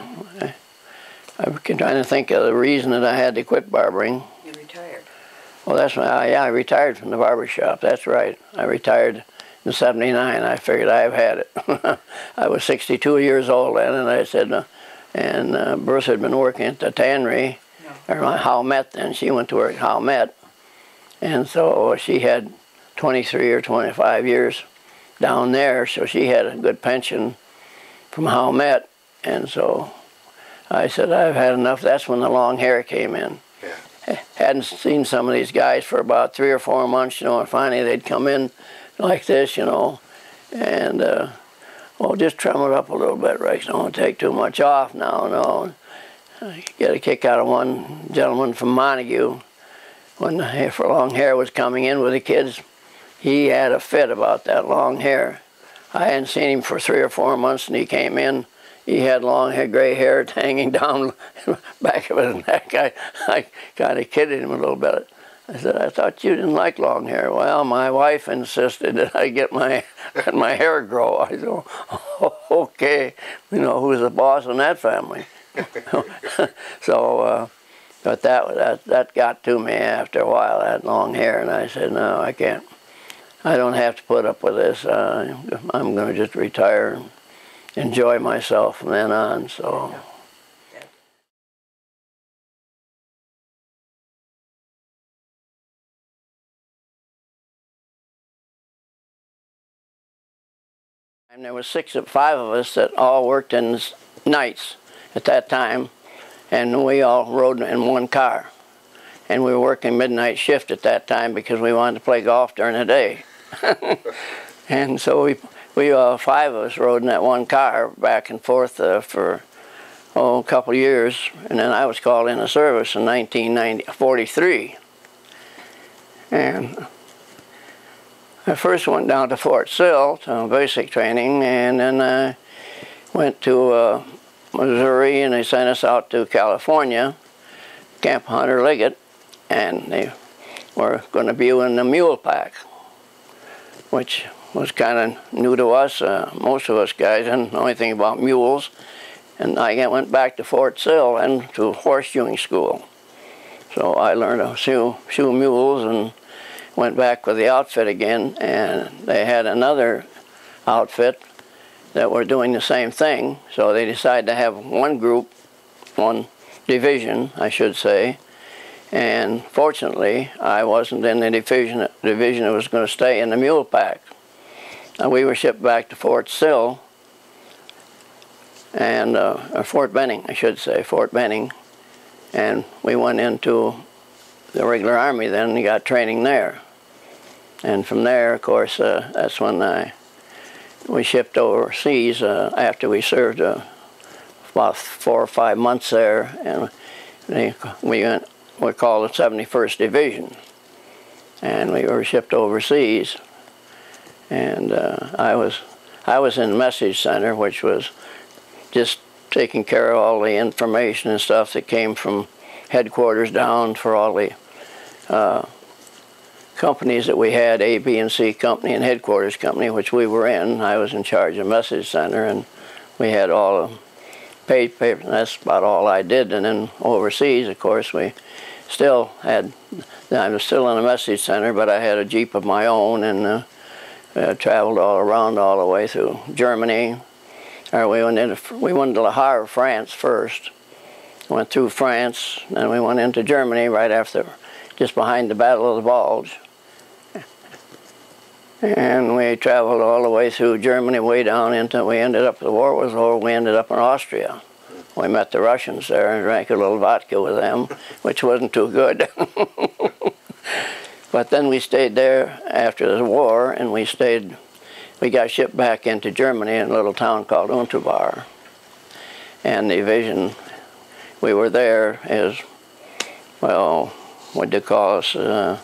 [SPEAKER 1] I'm trying to think of the reason that I had to quit barbering.
[SPEAKER 2] You retired.
[SPEAKER 1] Well, that's why, I, yeah, I retired from the barber shop. That's right. I retired in seventy-nine. I figured I've had it. I was sixty-two years old then, and I said, uh, and uh, Bertha had been working at the tannery, no. or Howmet then. She went to work at Howmet. And so she had twenty-three or twenty-five years down there, so she had a good pension from Howmet. And so I said, I've had enough. That's when the long hair came in. Yeah. Hadn't seen some of these guys for about three or four months, you know, and finally they'd come in like this, you know, and, uh, well, just trim it up a little bit, Rex. Don't take too much off now, no. I get a kick out of one gentleman from Montague. When the hair for long hair was coming in with the kids, he had a fit about that long hair. I hadn't seen him for three or four months, and he came in. He had long hair, gray hair hanging down back of his neck. I, I kind of kidded him a little bit. I said, I thought you didn't like long hair. Well, my wife insisted that I get my let my hair grow. I said, oh, okay. You know, who's the boss in that family? so, uh, but that, that that got to me after a while, that long hair, and I said, no, I can't. I don't have to put up with this. Uh, I'm going to just retire and enjoy myself from then on. So. And there was six, five of us that all worked in nights at that time, and we all rode in one car. And we were working midnight shift at that time because we wanted to play golf during the day. And so we, we uh, five of us rode in that one car back and forth uh, for oh, a couple of years, and then I was called into service in nineteen forty-three. And I first went down to Fort Sill to basic training, and then I went to uh, Missouri, and they sent us out to California, Camp Hunter Liggett, and they were going to be in the mule pack, which was kind of new to us. Uh, most of us guys didn't know anything about mules. And I went back to Fort Sill and to horseshoeing school. So I learned to shoe, shoe mules and went back with the outfit again. And they had another outfit that were doing the same thing. So they decided to have one group, one division, I should say. And fortunately, I wasn't in the division, division that was going to stay in the mule pack. and we were shipped back to Fort Sill, and uh, or Fort Benning, I should say, Fort Benning, and we went into the regular Army then and got training there. And from there, of course, uh, that's when I, we shipped overseas uh, after we served uh, about four or five months there, and they, we went, we called the seventy-first Division, and we were shipped overseas. And uh, I was I was in the message center, which was just taking care of all the information and stuff that came from headquarters down for all the uh, companies that we had, A, B, and C company and headquarters company, which we were in. I was in charge of message center, and we had all the paid paper. That's about all I did. And then overseas, of course, we still had, I was still in a message center, but I had a Jeep of my own, and uh, uh, traveled all around all the way through Germany. Or we went into, we went to Le Havre, France first. Went through France, then we went into Germany right after, just behind the Battle of the Bulge. And we traveled all the way through Germany, way down into, we ended up, the war was over, we ended up in Austria. We met the Russians there and drank a little vodka with them, which wasn't too good. But then we stayed there after the war, and we stayed, we got shipped back into Germany in a little town called Unterbar. And the division, we were there as, well, what they call us, uh,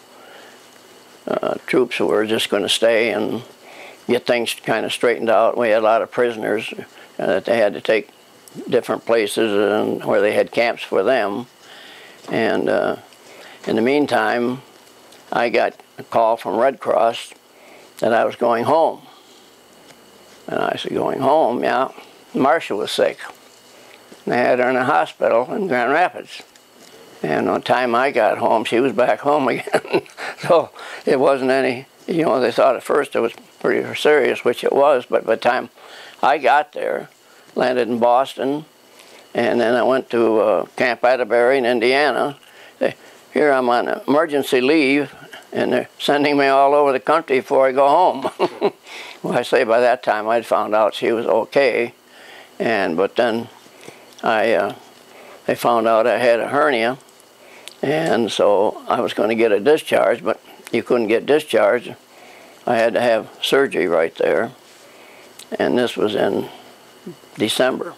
[SPEAKER 1] uh, troops who were just going to stay and get things kind of straightened out. We had a lot of prisoners uh, that they had to take different places and where they had camps for them. And uh, in the meantime, I got a call from Red Cross that I was going home. And I said, going home? Yeah. Marcia was sick. They had her in a hospital in Grand Rapids. And by the time I got home, she was back home again. So it wasn't any, you know, they thought at first it was pretty serious, which it was, but by the time I got there, landed in Boston, and then I went to uh, Camp Atterbury in Indiana. They, here I'm on emergency leave, and they're sending me all over the country before I go home. Well, I say by that time I'd found out she was okay, and but then I, uh, they found out I had a hernia, and so I was going to get a discharge, but you couldn't get discharged. I had to have surgery right there, and this was in December.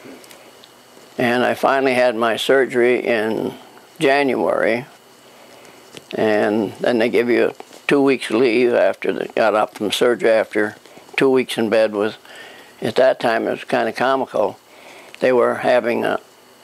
[SPEAKER 1] And I finally had my surgery in January, and then they give you two weeks leave after they got up from surgery, after two weeks in bed with, at that time it was kind of comical. They were having a,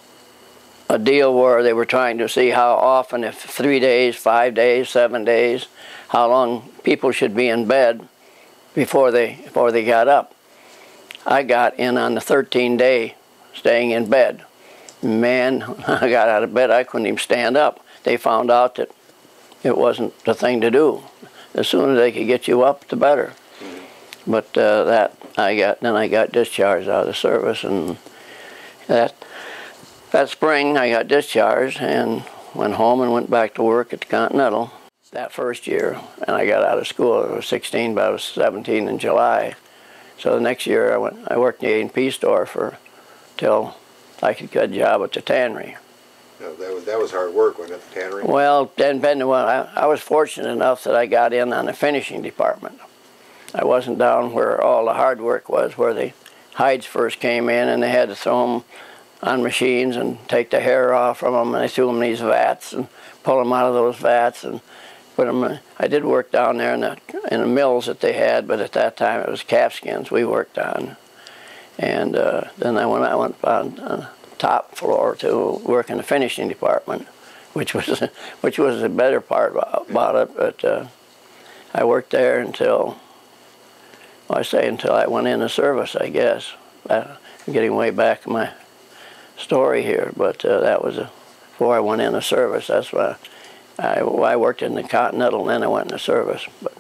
[SPEAKER 1] a deal where they were trying to see how often, if three days, five days, seven days, how long people should be in bed before they, before they got up. I got in on the thirteenth day staying in bed. Man, I got out of bed, I couldn't even stand up. They found out that it wasn't the thing to do. The sooner they could get you up, the better. But uh, that I got, then I got discharged out of the service, and that that spring I got discharged and went home and went back to work at the Continental. That first year, and I got out of school. I was sixteen, but I was seventeen in July. So the next year I went. I worked in the A and P store for till I could get a job at the tannery.
[SPEAKER 3] No, that was that was hard work, wasn't it, the tannery?
[SPEAKER 1] Well, then, Ben, well, I, I was fortunate enough that I got in on the finishing department. I wasn't down where all the hard work was, where the hides first came in, and they had to throw them on machines and take the hair off from them, and they threw them in these vats and pull them out of those vats and put them in. I did work down there in the, in the mills that they had, but at that time it was calfskins we worked on. And uh, then I went, I went on the top floor to work in the finishing department, which was which was the better part about, about it. But uh, I worked there until, well, I say until I went in the service, I guess. I'm getting way back in my story here, but uh, that was a, before I went in the service. That's why I, I worked in the Continental, and then I went in the service. But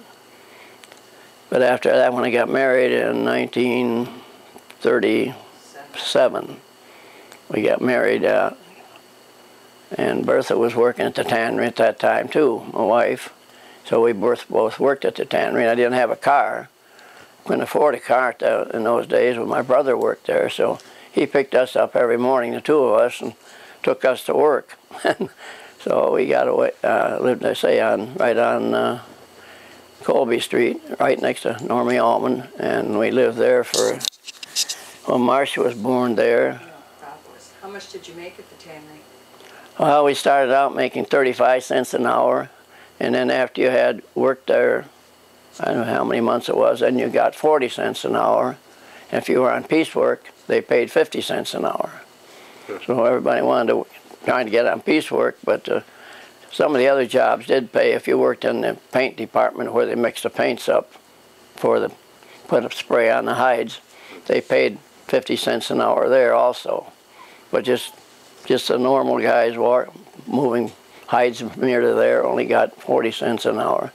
[SPEAKER 1] but after that, when I got married in nineteen thirty-seven, we got married out, and Bertha was working at the tannery at that time too, my wife. So we both both worked at the tannery. I didn't have a car, couldn't afford a cart in those days, but my brother worked there, so he picked us up every morning, the two of us, and took us to work. So we got away, uh, lived, I say, on right on uh, Colby Street, right next to Normie Allman, and we lived there for, well, Marcia was born there.
[SPEAKER 2] How much did you make at the tannery?
[SPEAKER 1] Well, we started out making thirty-five cents an hour, and then after you had worked there, I don't know how many months it was, then you got forty cents an hour. And if you were on piecework, they paid fifty cents an hour. So everybody wanted to, trying to get on piecework, but uh, some of the other jobs did pay. If you worked in the paint department where they mixed the paints up for the, put a spray on the hides, they paid fifty cents an hour there also. But just, just the normal guys war, moving hides from here to there only got forty cents an hour.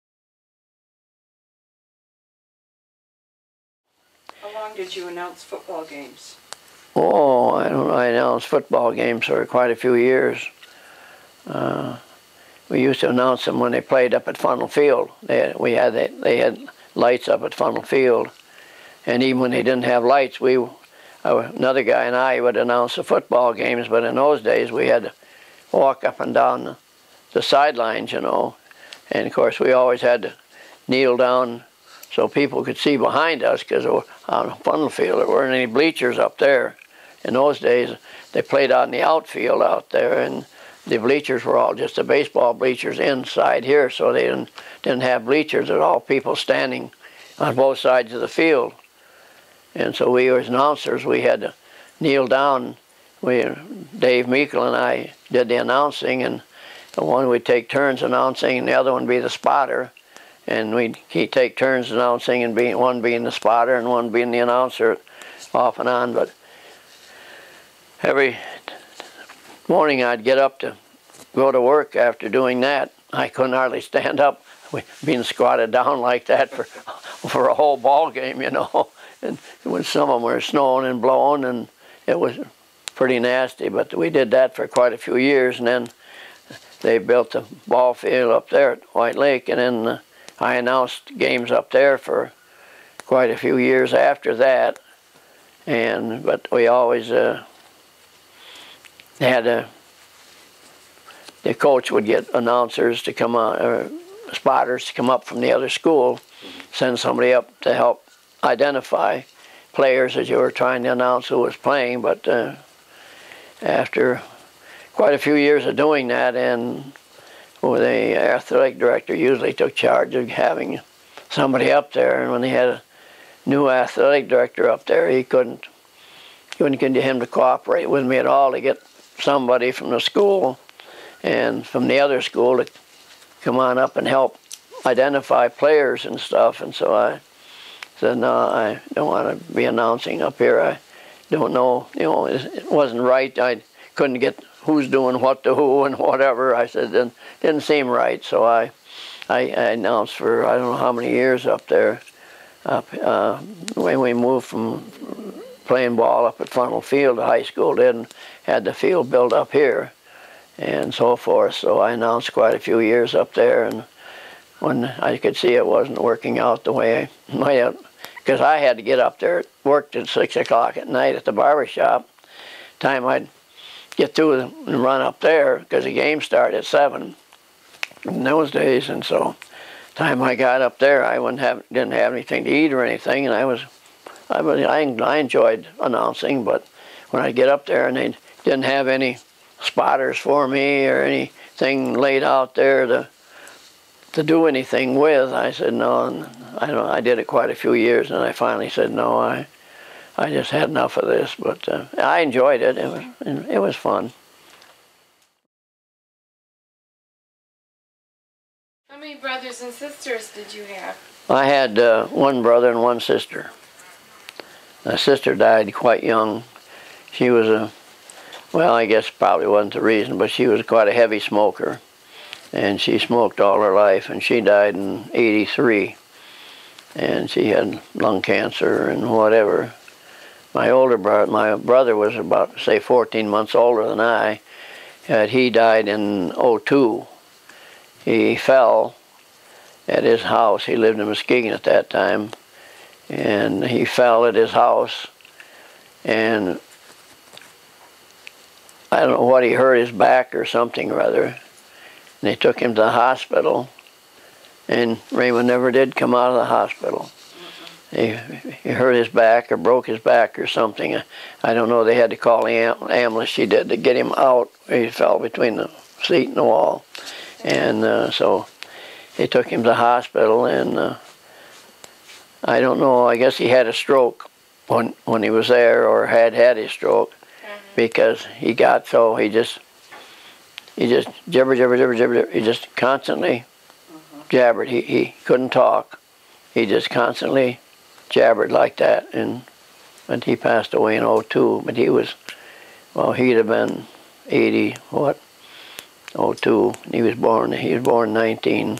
[SPEAKER 2] How long did you announce football games?
[SPEAKER 1] Oh, I don't know. I announced football games for quite a few years. Uh, we used to announce them when they played up at Funnell Field. They had, we had they, they had lights up at Funnell Field, and even when they didn't have lights, we uh, another guy and I would announce the football games. But in those days, we had to walk up and down the, the sidelines, you know, and of course we always had to kneel down so people could see behind us, because on Funnell Field there weren't any bleachers up there. In those days, they played out in the outfield out there, and the bleachers were all just the baseball bleachers inside here, so they didn't, didn't have bleachers. There were all people standing on both sides of the field. And so we as announcers, we had to kneel down. We, Dave Meikle and I did the announcing, and the one would take turns announcing, and the other one be the spotter. And we'd he'd take turns announcing, and being, one being the spotter and one being the announcer off and on. But every morning I'd get up to go to work after doing that. I couldn't hardly stand up, being squatted down like that for, for a whole ball game, you know. And when some of them were snowing and blowing, and it was pretty nasty. But we did that for quite a few years, and then they built the ball field up there at White Lake, and then uh, I announced games up there for quite a few years after that. And but we always uh, had a the coach would get announcers to come on, or spotters to come up from the other school, send somebody up to help identify players as you were trying to announce who was playing. But uh, after quite a few years of doing that, and well, the athletic director usually took charge of having somebody up there, and when they had a new athletic director up there, he couldn't, couldn't get him to cooperate with me at all to get somebody from the school and from the other school to come on up and help identify players and stuff. And so I said, no, I don't want to be announcing up here. I don't know, you know, it wasn't right. I couldn't get who's doing what to who and whatever. I said, didn't, didn't seem right. So I, I, I announced for I don't know how many years up there. Up, uh, when we moved from playing ball up at Funnell Field to high school, then had the field built up here and so forth. So I announced quite a few years up there, and when I could see it wasn't working out the way I might have, because I had to get up there, worked at six o'clock at night at the barber shop. Time I'd get through and run up there, because the game started at seven in those days, and so time I got up there, I wouldn't have didn't have anything to eat or anything, and I was I was I, I enjoyed announcing, but when I get up there and they didn't have any spotters for me or anything laid out there to to do anything with, I said no. And I don't I did it quite a few years, and I finally said no. I I just had enough of this, but uh, I enjoyed it. It was it was fun.
[SPEAKER 4] How many brothers and sisters did you have?
[SPEAKER 1] I had uh, one brother and one sister. My sister died quite young. She was a, well, I guess probably wasn't the reason, but she was quite a heavy smoker. And she smoked all her life, and she died in eighty-three. And she had lung cancer and whatever. My older brother, my brother was about, say, fourteen months older than I. And he died in oh two. He fell at his house. He lived in Muskegon at that time. and he fell at his house, and I don't know what, he hurt his back or something or other, and they took him to the hospital, and Raymond never did come out of the hospital. He, he hurt his back or broke his back or something. I don't know, they had to call the ambulance, she did, to get him out. He fell between the seat and the wall, and uh, so they took him to the hospital, and uh, I don't know, I guess he had a stroke when, when he was there, or had had his stroke, because he got so, he just, he just jibber, jibber, jibber, jibber, he just constantly jabbered. He, he couldn't talk. He just constantly jabbered like that, and, and he passed away in oh two, but he was, well, he'd have been eighty, what, oh two, he was born, he was born nineteen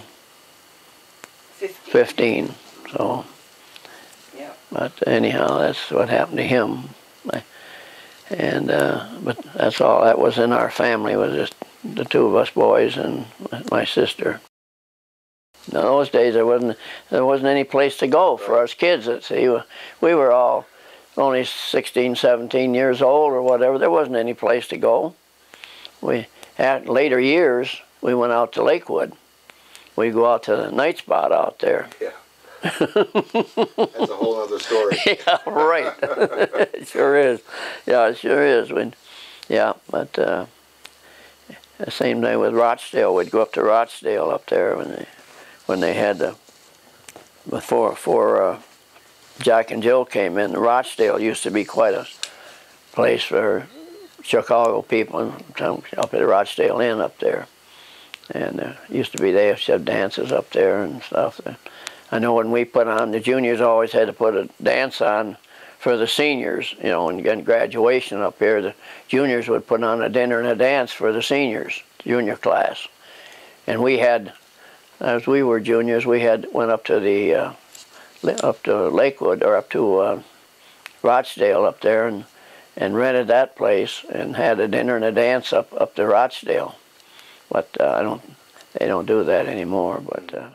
[SPEAKER 1] fifteen, so,
[SPEAKER 2] yeah.
[SPEAKER 1] But anyhow, that's what happened to him. And uh, but that's all that was in our family, was just the two of us boys and my sister. In those days, there wasn't there wasn't any place to go for us kids. See, we were all only sixteen, seventeen years old or whatever. There wasn't any place to go. We at later years we went out to Lakewood. We go out to the night spot out there.
[SPEAKER 3] Yeah. That's a whole other story.
[SPEAKER 1] Yeah, right. It sure is. Yeah, it sure is. We'd, yeah, but uh, the same thing with Rochdale. We'd go up to Rochdale up there when they when they had the before before uh, Jack and Jill came in. Rochdale used to be quite a place for Chicago people up at the Rochdale Inn up there, and uh, used to be they used to have dances up there and stuff. I know when we put on, the juniors always had to put a dance on for the seniors, you know, and get graduation up here. The juniors would put on a dinner and a dance for the seniors, junior class. And we had, as we were juniors, we had went up to the, uh, up to Lakewood, or up to uh, Rochdale up there, and, and rented that place and had a dinner and a dance up, up to Rochdale. But uh, I don't, they don't do that anymore, but... Uh,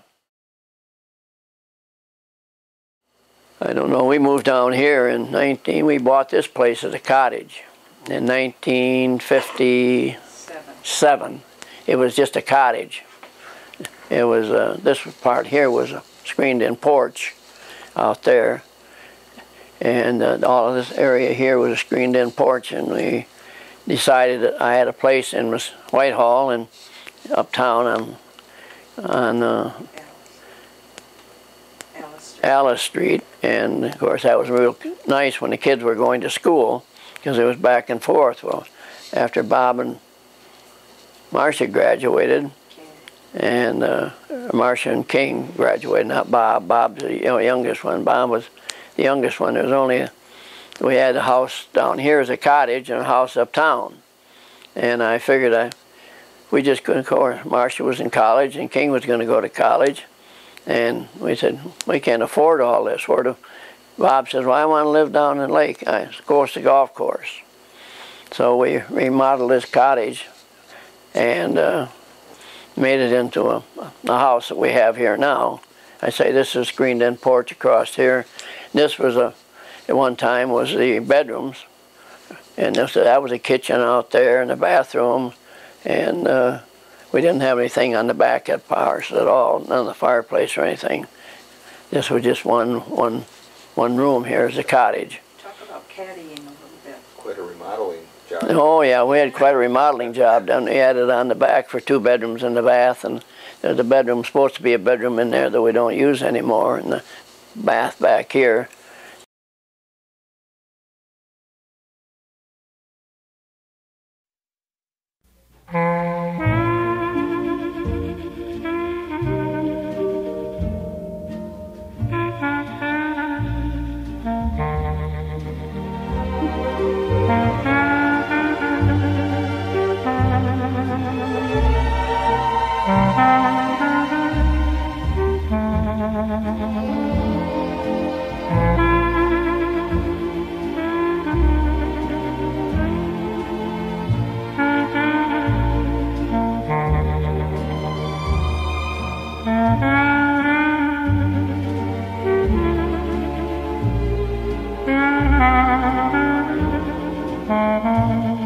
[SPEAKER 1] I don't know, we moved down here in nineteen, we bought this place as a cottage in nineteen fifty-seven. It was just a cottage. It was, uh, this part here was a screened-in porch out there. And uh, all of this area here was a screened-in porch, and we decided that I had a place in Whitehall and uptown on, on uh, Alice Street, and of course that was real nice when the kids were going to school, because it was back and forth. Well, after Bob and Marcia graduated, and uh, Marcia and King graduated, not Bob. Bob's the you know, youngest one. Bob was the youngest one. There was only, a, we had a house down here as a cottage and a house uptown, and I figured I, we just couldn't go. Marcia was in college and King was going to go to college. And we said, we can't afford all this. Where do, Bob says, well, I want to live down in the lake. I go to the golf course. So we remodeled this cottage and uh, made it into a, a house that we have here now. I say this is a screened-in porch across here. This was a, at one time was the bedrooms. And this, that was a kitchen out there and a bathroom. And uh, we didn't have anything on the back at ours at all, none of the fireplace or anything. This was just one, one, one room here as a cottage.
[SPEAKER 2] Talk about caddying a little bit.
[SPEAKER 3] Quite a remodeling job.
[SPEAKER 1] Oh yeah, we had quite a remodeling job done. We added on the back for two bedrooms and the bath, and there's a bedroom, supposed to be a bedroom in there that we don't use anymore, and the bath back here.
[SPEAKER 5] Thank you. Thank you.